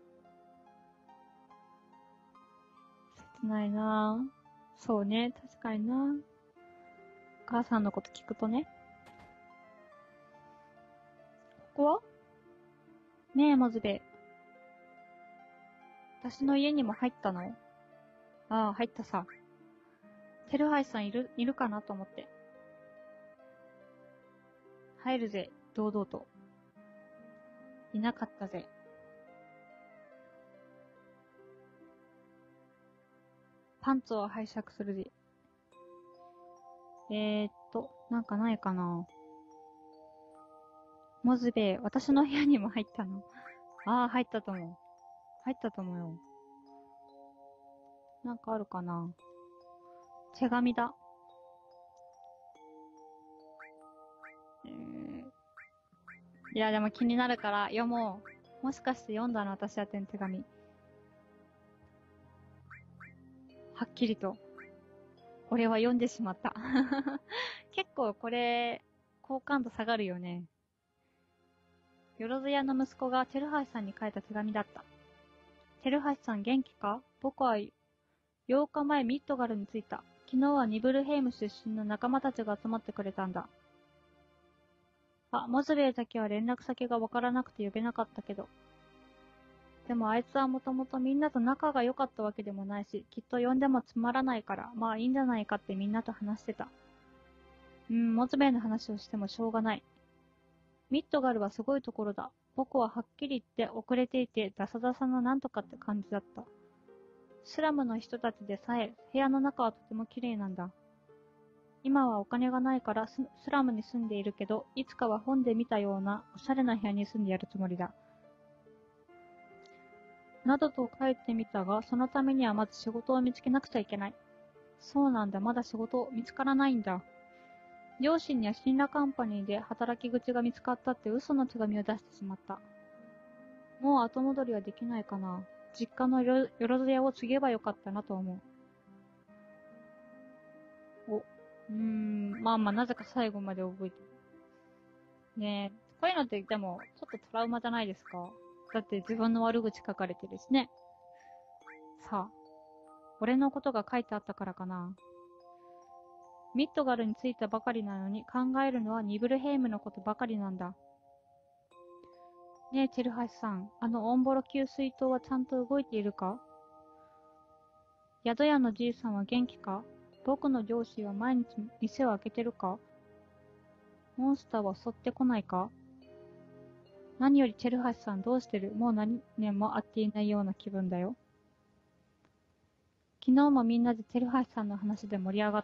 切ないなぁ。そうね、確かになぁ。お母さんのこと聞くとね。ここは？ねえ、モズベ。私の家にも入ったの？ああ、入ったさ。テルハイさんいる、いるかなと思って。入るぜ、堂々と。いなかったぜ。パンツを拝借するぜ。えーっと、なんかないかな。モズベ、私の部屋にも入ったの？ああ、入ったと思う。入ったと思うよ。なんかあるかな。手紙だ。えー、いや、でも気になるから読もう。もしかして読んだの？私宛ての手紙。はっきりと。俺は読んでしまった。結構これ、好感度下がるよね。よろずやの息子がテルハシさんに書いた手紙だった。テルハシさん元気か？僕はようかまえミッドガルに着いた。昨日はニブルヘイム出身の仲間たちが集まってくれたんだ。あ、モズベイだけは連絡先がわからなくて呼べなかったけど。でもあいつはもともとみんなと仲が良かったわけでもないし、きっと呼んでもつまらないから、まあいいんじゃないかってみんなと話してた。うん、モズベイの話をしてもしょうがない。ミッドガルはすごいところだ。僕ははっきり言って遅れていてダサダサのなんとかって感じだった。スラムの人たちでさえ部屋の中はとても綺麗なんだ。今はお金がないからススラムに住んでいるけど、いつかは本で見たようなおしゃれな部屋に住んでやるつもりだ。などと書いてみたが、そのためにはまず仕事を見つけなくちゃいけない。そうなんだ、まだ仕事見つからないんだ。両親にはシンラカンパニーで働き口が見つかったって嘘の手紙を出してしまった。もう後戻りはできないかな。実家のよろずやを継げばよかったなと思う。お、うーん、まあまあなぜか最後まで覚えてる。ねえ、こういうのってでもちょっとトラウマじゃないですか？だって自分の悪口書かれてるしね。さあ、俺のことが書いてあったからかな。ミッドガルに着いたばかりなのに考えるのはニブルヘイムのことばかりなんだ。ねえ、チェルハシさん、あのオンボロ給水塔はちゃんと動いているか？宿屋のじいさんは元気か？僕の上司は毎日店を開けてるか？モンスターは襲ってこないか？何よりチェルハシさんどうしてる？もう何年も会っていないような気分だよ。昨日もみんなでチェルハシさんの話で盛り上がった。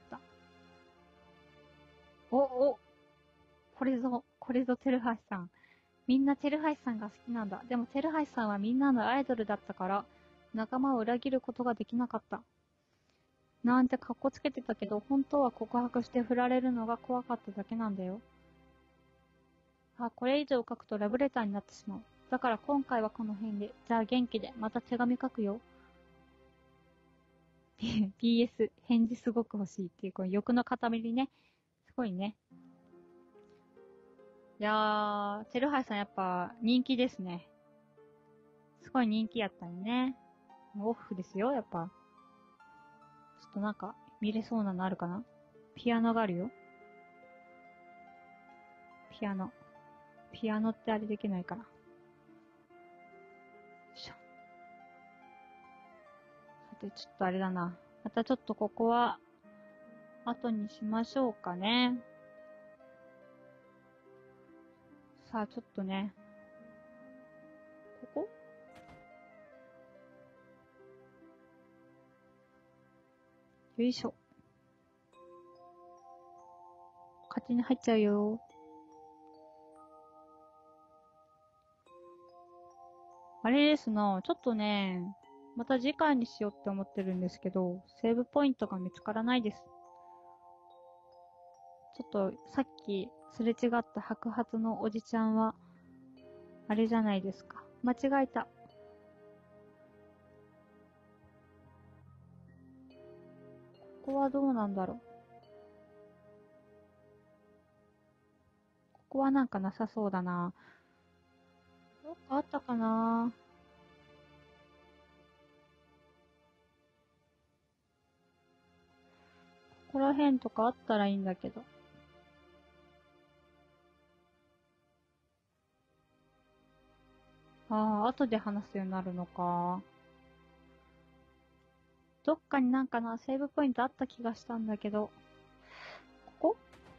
お、お、これぞ、これぞチェルハシさん。みんなチェルハシさんが好きなんだ。でもチェルハシさんはみんなのアイドルだったから、仲間を裏切ることができなかった。 なんてカッコつけてたけど、本当は告白して振られるのが怖かっただけなんだよ。あ、これ以上書くとラブレターになってしまう。だから今回はこの辺で。じゃあ元気で、また手紙書くよ。ピーエス、返事すごく欲しいっていう、この欲の塊ね。すごいね。いやー、テルハイさんやっぱ人気ですね。すごい人気やったよね。オフですよ、やっぱ。ちょっとなんか、見れそうなのあるかな？ピアノがあるよ。ピアノ。ピアノってあれできないかな。よいしょ。さて、ちょっとあれだな。またちょっとここは、後にしましょうかね。さあ、ちょっとね。ここよいしょ。勝手に入っちゃうよ。あれですな、ちょっとね、また次回にしようって思ってるんですけど、セーブポイントが見つからないです。ちょっと、さっき、すれ違った白髪のおじちゃんは、あれじゃないですか。間違えた。ここはどうなんだろう。ここはなんかなさそうだな。どっかあったかな？ここら辺とかあったらいいんだけど。ああ、後で話すようになるのか。どっかになんかな、セーブポイントあった気がしたんだけど。ここ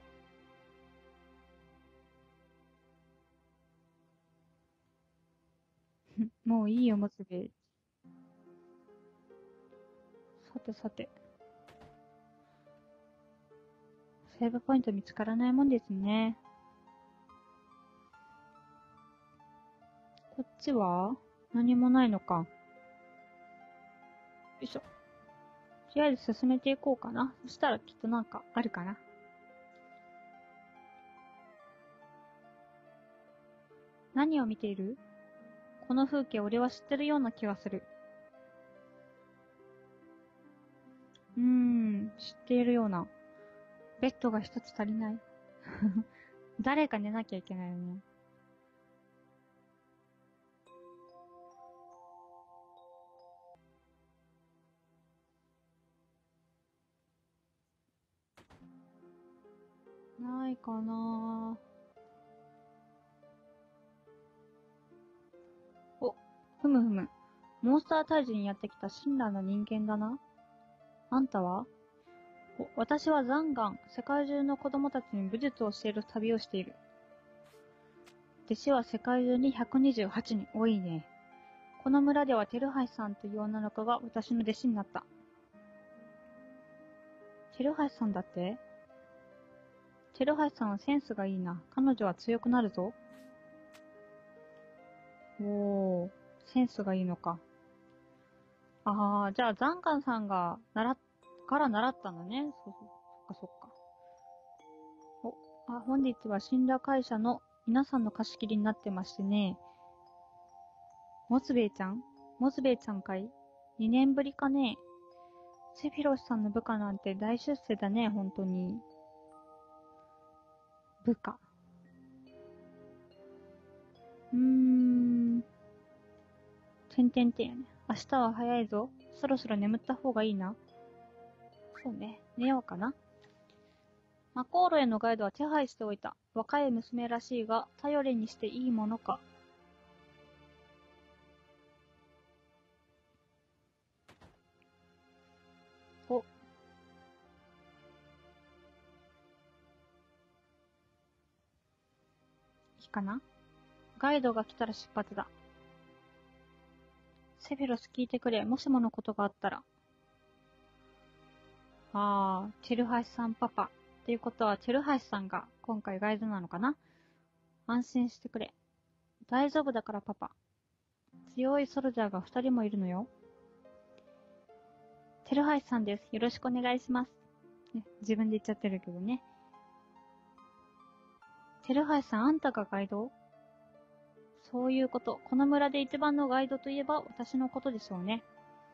もういいよ、もつべ。さてさて。セーブポイント見つからないもんですね。こっちは何もないのか。よいしょ。とりあえず進めていこうかな。そしたらきっとなんかあるかな。何を見ている？この風景俺は知ってるような気がする。うーん、知っているような。ベッドが一つ足りない。誰か寝なきゃいけないよね。ないかな。お、ふむふむ。モンスター退治にやってきた神羅の人間だな。あんたは？お、私はザンガン。世界中の子供たちに武術を教える旅をしている。弟子は世界中にひゃくにじゅうはちにん。多いね。この村ではテルハイさんという女の子が私の弟子になった。テルハイさんだって？テルハイさんはセンスがいいな。彼女は強くなるぞ。おー、センスがいいのか。あー、じゃあザンガンさんが習っ、から習ったんだね。そうそう。そっかそっか。お、あ、本日は神羅会社の皆さんの貸し切りになってましてね。モズベイちゃん？モズベイちゃんかい？ に 年ぶりかね。セフィロスさんの部下なんて大出世だね、本当に。部下。うーん。てんてんてんやね。明日は早いぞ。そろそろ眠った方がいいな。そうね。寝ようかな。マコールへのガイドは手配しておいた。若い娘らしいが、頼りにしていいものか。お、いいかな？ガイドが来たら出発だ。セフィロス聞いてくれ。もしものことがあったら。あー、チェルハシさんパパ。っていうことは、チェルハシさんが今回ガイドなのかな？安心してくれ。大丈夫だからパパ。強いソルジャーが二人もいるのよ。 テルハイさんです。よろしくお願いします。ね、自分で言っちゃってるけどね。テルハイさん、あんたがガイド？そういうこと。この村で一番のガイドといえば私のことでしょうね。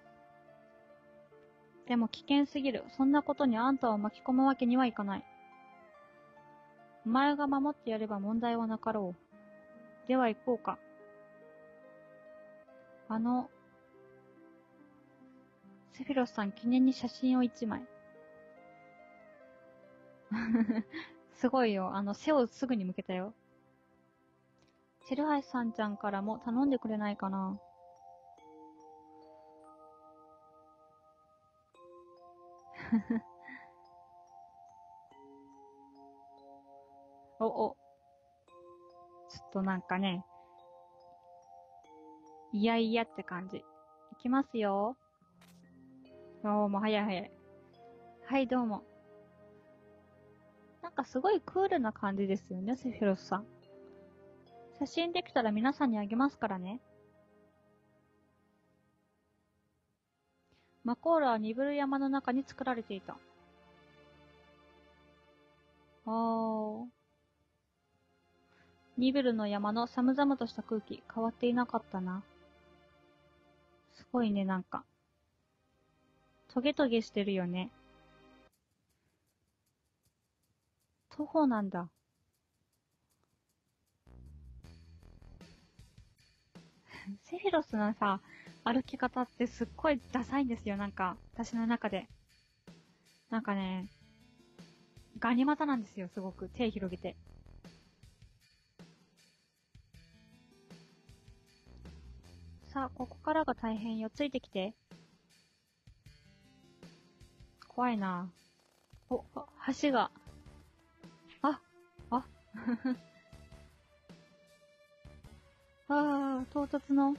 でも危険すぎる。そんなことにあんたを巻き込むわけにはいかない。お前が守ってやれば問題はなかろう。では行こうか。あの、セフィロスさん記念に写真を一枚。すごいよ。あの、背をすぐに向けたよ。テルハイさんちゃんからも頼んでくれないかな。お、お。ちょっとなんかね、いやいやって感じ。いきますよ。おー、もう早い早い。はい、どうも。なんかすごいクールな感じですよね、セフィロスさん。写真できたら皆さんにあげますからね。マコーラはニブル山の中に作られていた。あー。ニブルの山の寒々とした空気、変わっていなかったな。すごいね、なんか。トゲトゲしてるよね。徒歩なんだ。セフィロスのさ、歩き方ってすっごいダサいんですよ、なんか、私の中で。なんかね、ガニ股なんですよ、すごく。手広げて。さあ、ここからが大変よ。ついてきて。怖いな。お、あ橋が。あ、あ、ああ、唐突の、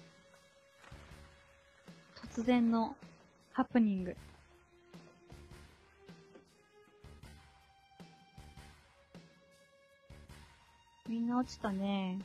突然のハプニング。みんな落ちたね。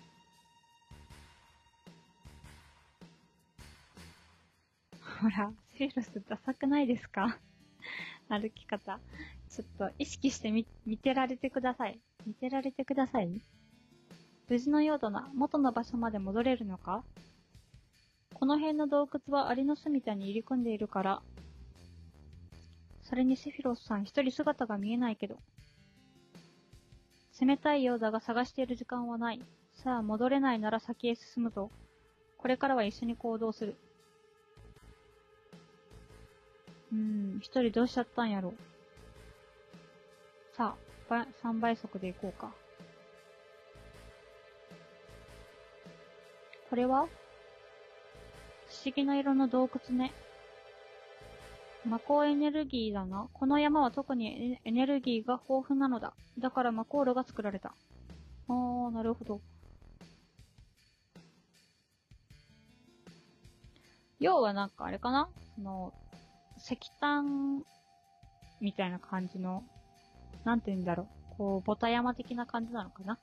ほら、セールスダサくないですか？歩き方。ちょっと意識してみ、見てられてください。見てられてください。無事のようだな。元の場所まで戻れるのか？この辺の洞窟はアリの巣みたいに入り組んでいるから。それにセフィロスさん一人姿が見えないけど。冷たいようだが探している時間はない。さあ、戻れないなら先へ進むぞ。これからは一緒に行動する。うーん、一人どうしちゃったんやろ。さあ、さんばい速で行こうか。これは不思議な色の洞窟ね。魔法エネルギーだな。この山は特にエネルギーが豊富なのだ。だから魔法炉が作られた。あー、なるほど。要はなんかあれかな、その、石炭みたいな感じの、なんて言うんだろう。こう、ボタ山的な感じなのかな。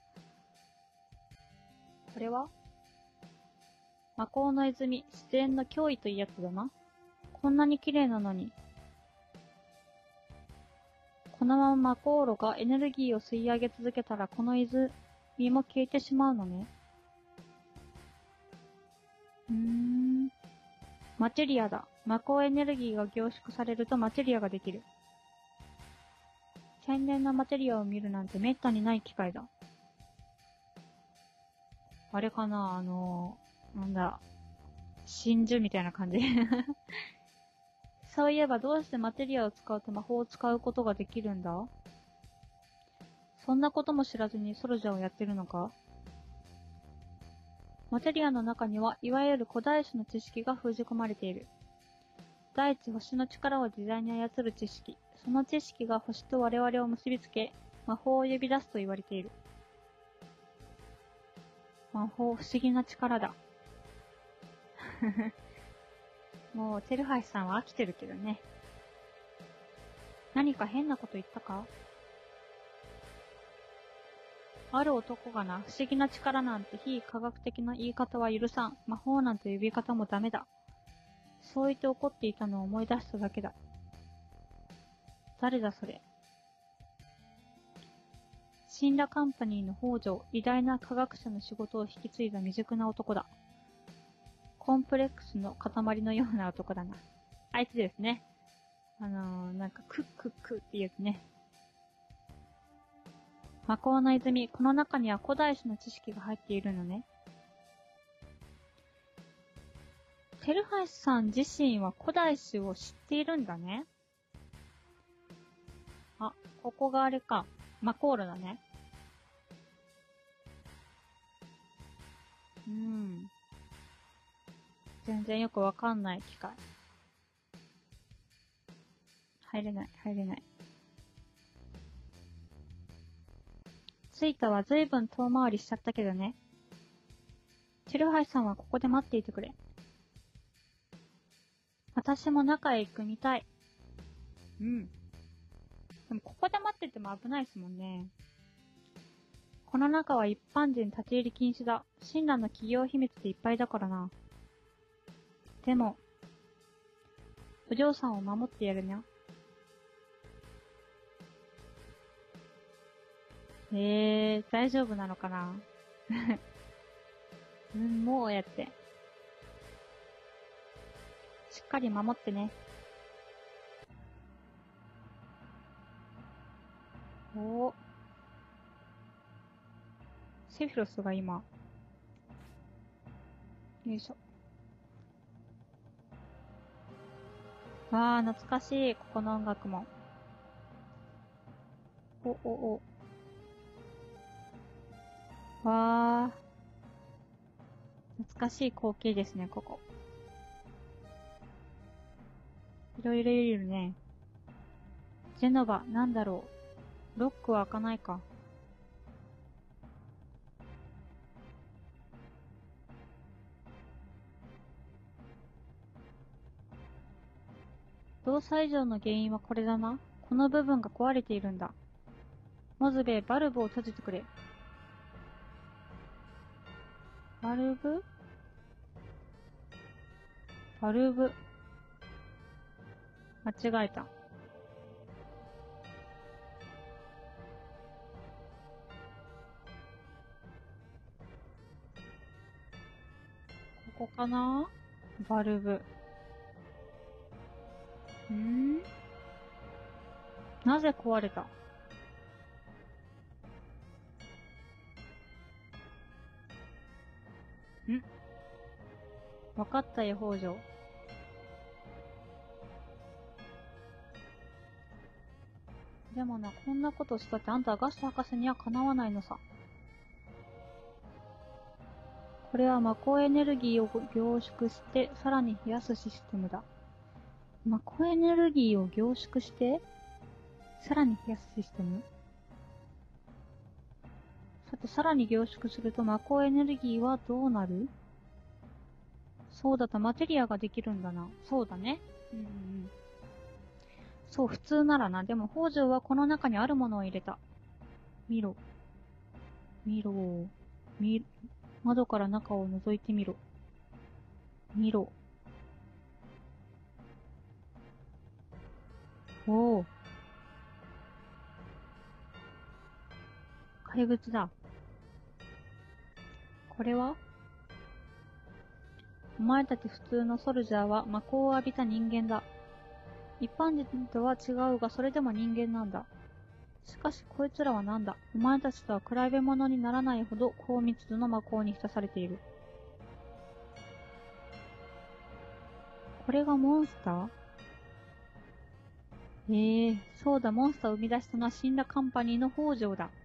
これは魔法の泉、自然の脅威というやつだな。こんなに綺麗なのに。このまま魔法炉がエネルギーを吸い上げ続けたらこの泉も消えてしまうのね。うーん。マテリアだ。魔法エネルギーが凝縮されるとマテリアができる。天然なマテリアを見るなんて滅多にない機会だ。あれかな、あのー、なんだ、真珠みたいな感じ。そういえばどうしてマテリアを使うと魔法を使うことができるんだ？そんなことも知らずにソルジャーをやってるのか？マテリアの中には、いわゆる古代種の知識が封じ込まれている。大地星の力を自在に操る知識。その知識が星と我々を結びつけ、魔法を呼び出すと言われている。魔法不思議な力だ。もう、テルハイさんは飽きてるけどね。何か変なこと言ったか？ある男がな、不思議な力なんて非科学的な言い方は許さん。魔法なんて呼び方もダメだ。そう言って怒っていたのを思い出しただけだ。 誰だそれ。シンラカンパニーの北条、偉大な科学者の仕事を引き継いだ未熟な男だ。コンプレックスの塊のような男だな。あいつですね。あのー、なんか、クックックってやつね。魔法の泉、この中には古代種の知識が入っているのね。テルハシさん自身は古代種を知っているんだね。あ、ここがあれか。マコールだね。うん。全然よくわかんない機械。入れない、入れない。着いたは随分遠回りしちゃったけどね。チルハイさんはここで待っていてくれ。私も中へ行くみたい。うん。でもここで待ってても危ないですもんね。この中は一般人立ち入り禁止だ。親鸞の企業秘密でいっぱいだからな。でも、お嬢さんを守ってやるにゃ。えー、大丈夫なのかなうん、もうやって。しっかり守ってね。おー。セフィロスが今。よいしょ。わー、懐かしい。ここの音楽も。お、お、お。わー。懐かしい光景ですね、ここ。いろいろいるね。ジェノバ、なんだろう。ロックは開かないか。動作異常の原因はこれだな。この部分が壊れているんだ。モズベ、バルブを閉じてくれ。バルブバルブ。間違えた。ここかな？バルブ。ん？なぜ壊れた？ん？わかったよ、北条。でもな、こんなことしたってあんたはガスト博士にはかなわないのさ。これは魔法エネルギーを凝縮して、さらに冷やすシステムだ。魔法エネルギーを凝縮して、さらに冷やすシステム？さて、さらに凝縮すると魔法エネルギーはどうなる？そうだった、マテリアができるんだな。そうだね。うんうん。そう、普通ならな。でも、北条はこの中にあるものを入れた。見ろ。見ろ。見、窓から中を覗いてみろ。見ろ。おお。怪物だ。これは？お前たち普通のソルジャーは魔法を浴びた人間だ。一般人とは違うが、それでも人間なんだ。しかし、こいつらはなんだ。お前たちとは比べ物にならないほど高密度の魔法に浸されている。これがモンスター？ええー、そうだ、モンスターを生み出したのは死んだカンパニーの北条だ。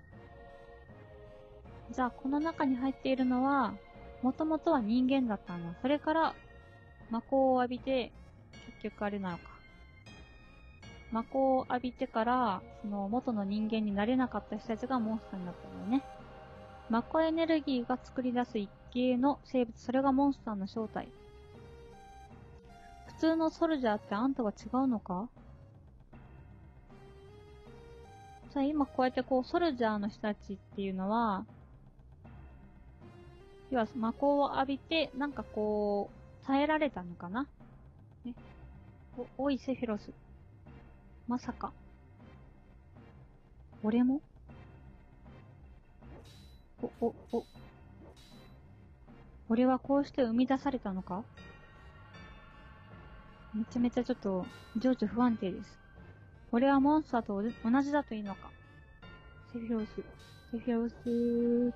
じゃあ、この中に入っているのは、もともとは人間だったんだ。それから、魔法を浴びて、結局あれなのか。魔法を浴びてから、その元の人間になれなかった人たちがモンスターになったんだよね。魔法エネルギーが作り出す一系の生物、それがモンスターの正体。普通のソルジャーってあんたは違うのか？じゃあ今こうやってこう、ソルジャーの人たちっていうのは、要は魔法を浴びて、なんかこう、耐えられたのかなね。お、おいセフィロス。 まさか。俺もお、お、お。俺はこうして生み出されたのか？めちゃめちゃちょっと、情緒不安定です。俺はモンスターと同じだといいのか。セフィロス。セフィロス。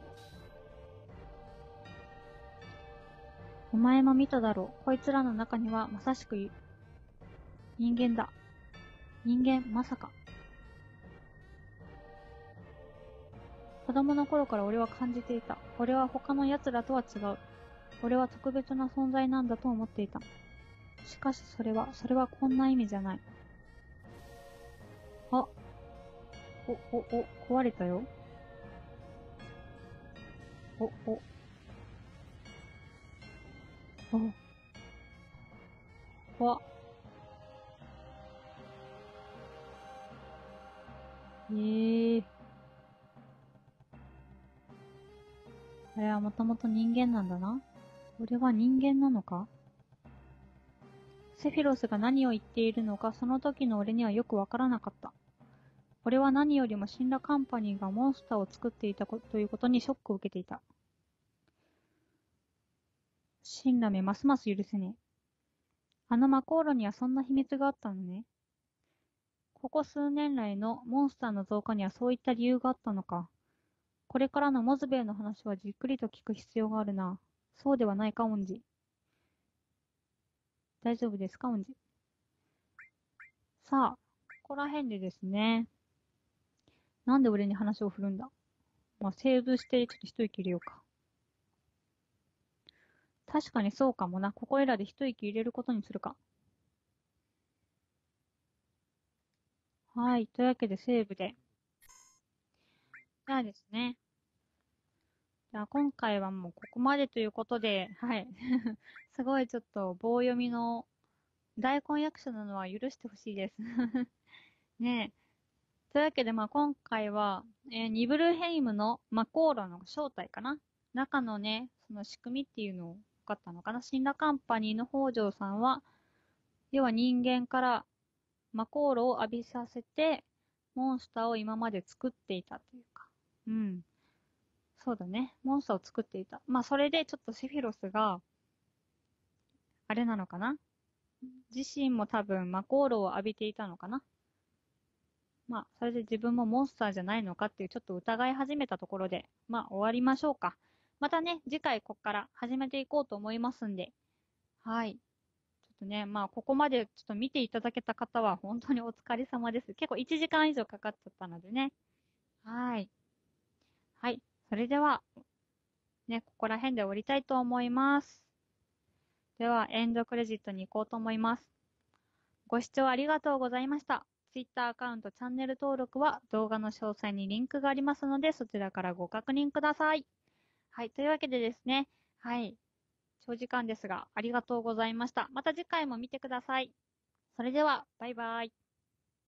お前も見ただろう。こいつらの中にはまさしく人間だ。人間、まさか。子供の頃から俺は感じていた。俺は他の奴らとは違う。俺は特別な存在なんだと思っていた。しかしそれは、それはこんな意味じゃない。あ、お、お、お、壊れたよ。お、お、お、怖っ。ええー。あれはもともと人間なんだな。俺は人間なのか？セフィロスが何を言っているのか、その時の俺にはよくわからなかった。俺は何よりもシンラカンパニーがモンスターを作っていたということにショックを受けていた。シンラめますます許せねえ。あの魔航路にはそんな秘密があったのね。ここ数年来のモンスターの増加にはそういった理由があったのか。これからのモズベイの話はじっくりと聞く必要があるな。そうではないか、オンジ。大丈夫ですか、オンジ。さあ、ここら辺でですね。なんで俺に話を振るんだ。まあ、セーブしてちょっと一息入れようか。確かにそうかもな。ここいらで一息入れることにするか。はい。というわけでセーブで。じゃあですね。じゃあ今回はもうここまでということで、はい。すごいちょっと棒読みの大根役者なのは許してほしいです。ねえ。というわけで、まあ今回は、えーニブルヘイムのマコーラの正体かな。中のね、その仕組みっていうのを分かったのかな。シンラカンパニーの北条さんは、要は人間からマコールを浴びさせて、モンスターを今まで作っていたというか。うん。そうだね。モンスターを作っていた。まあそれでちょっとセフィロスが、あれなのかな。自身も多分マコールを浴びていたのかな。まあ、それで自分もモンスターじゃないのかっていうちょっと疑い始めたところで、まあ終わりましょうか。またね、次回こっから始めていこうと思いますんで、はい。ちょっとね、まあここまでちょっと見ていただけた方は本当にお疲れ様です。結構いちじかん以上かかっちゃったのでね。はい。はい。それでは、ね、ここら辺で終わりたいと思います。では、エンドクレジットに行こうと思います。ご視聴ありがとうございました。Twitter アカウント、チャンネル登録は動画の詳細にリンクがありますので、そちらからご確認ください。はい。というわけでですね。はい。長時間ですが、ありがとうございました。また次回も見てください。それでは、バイバイ。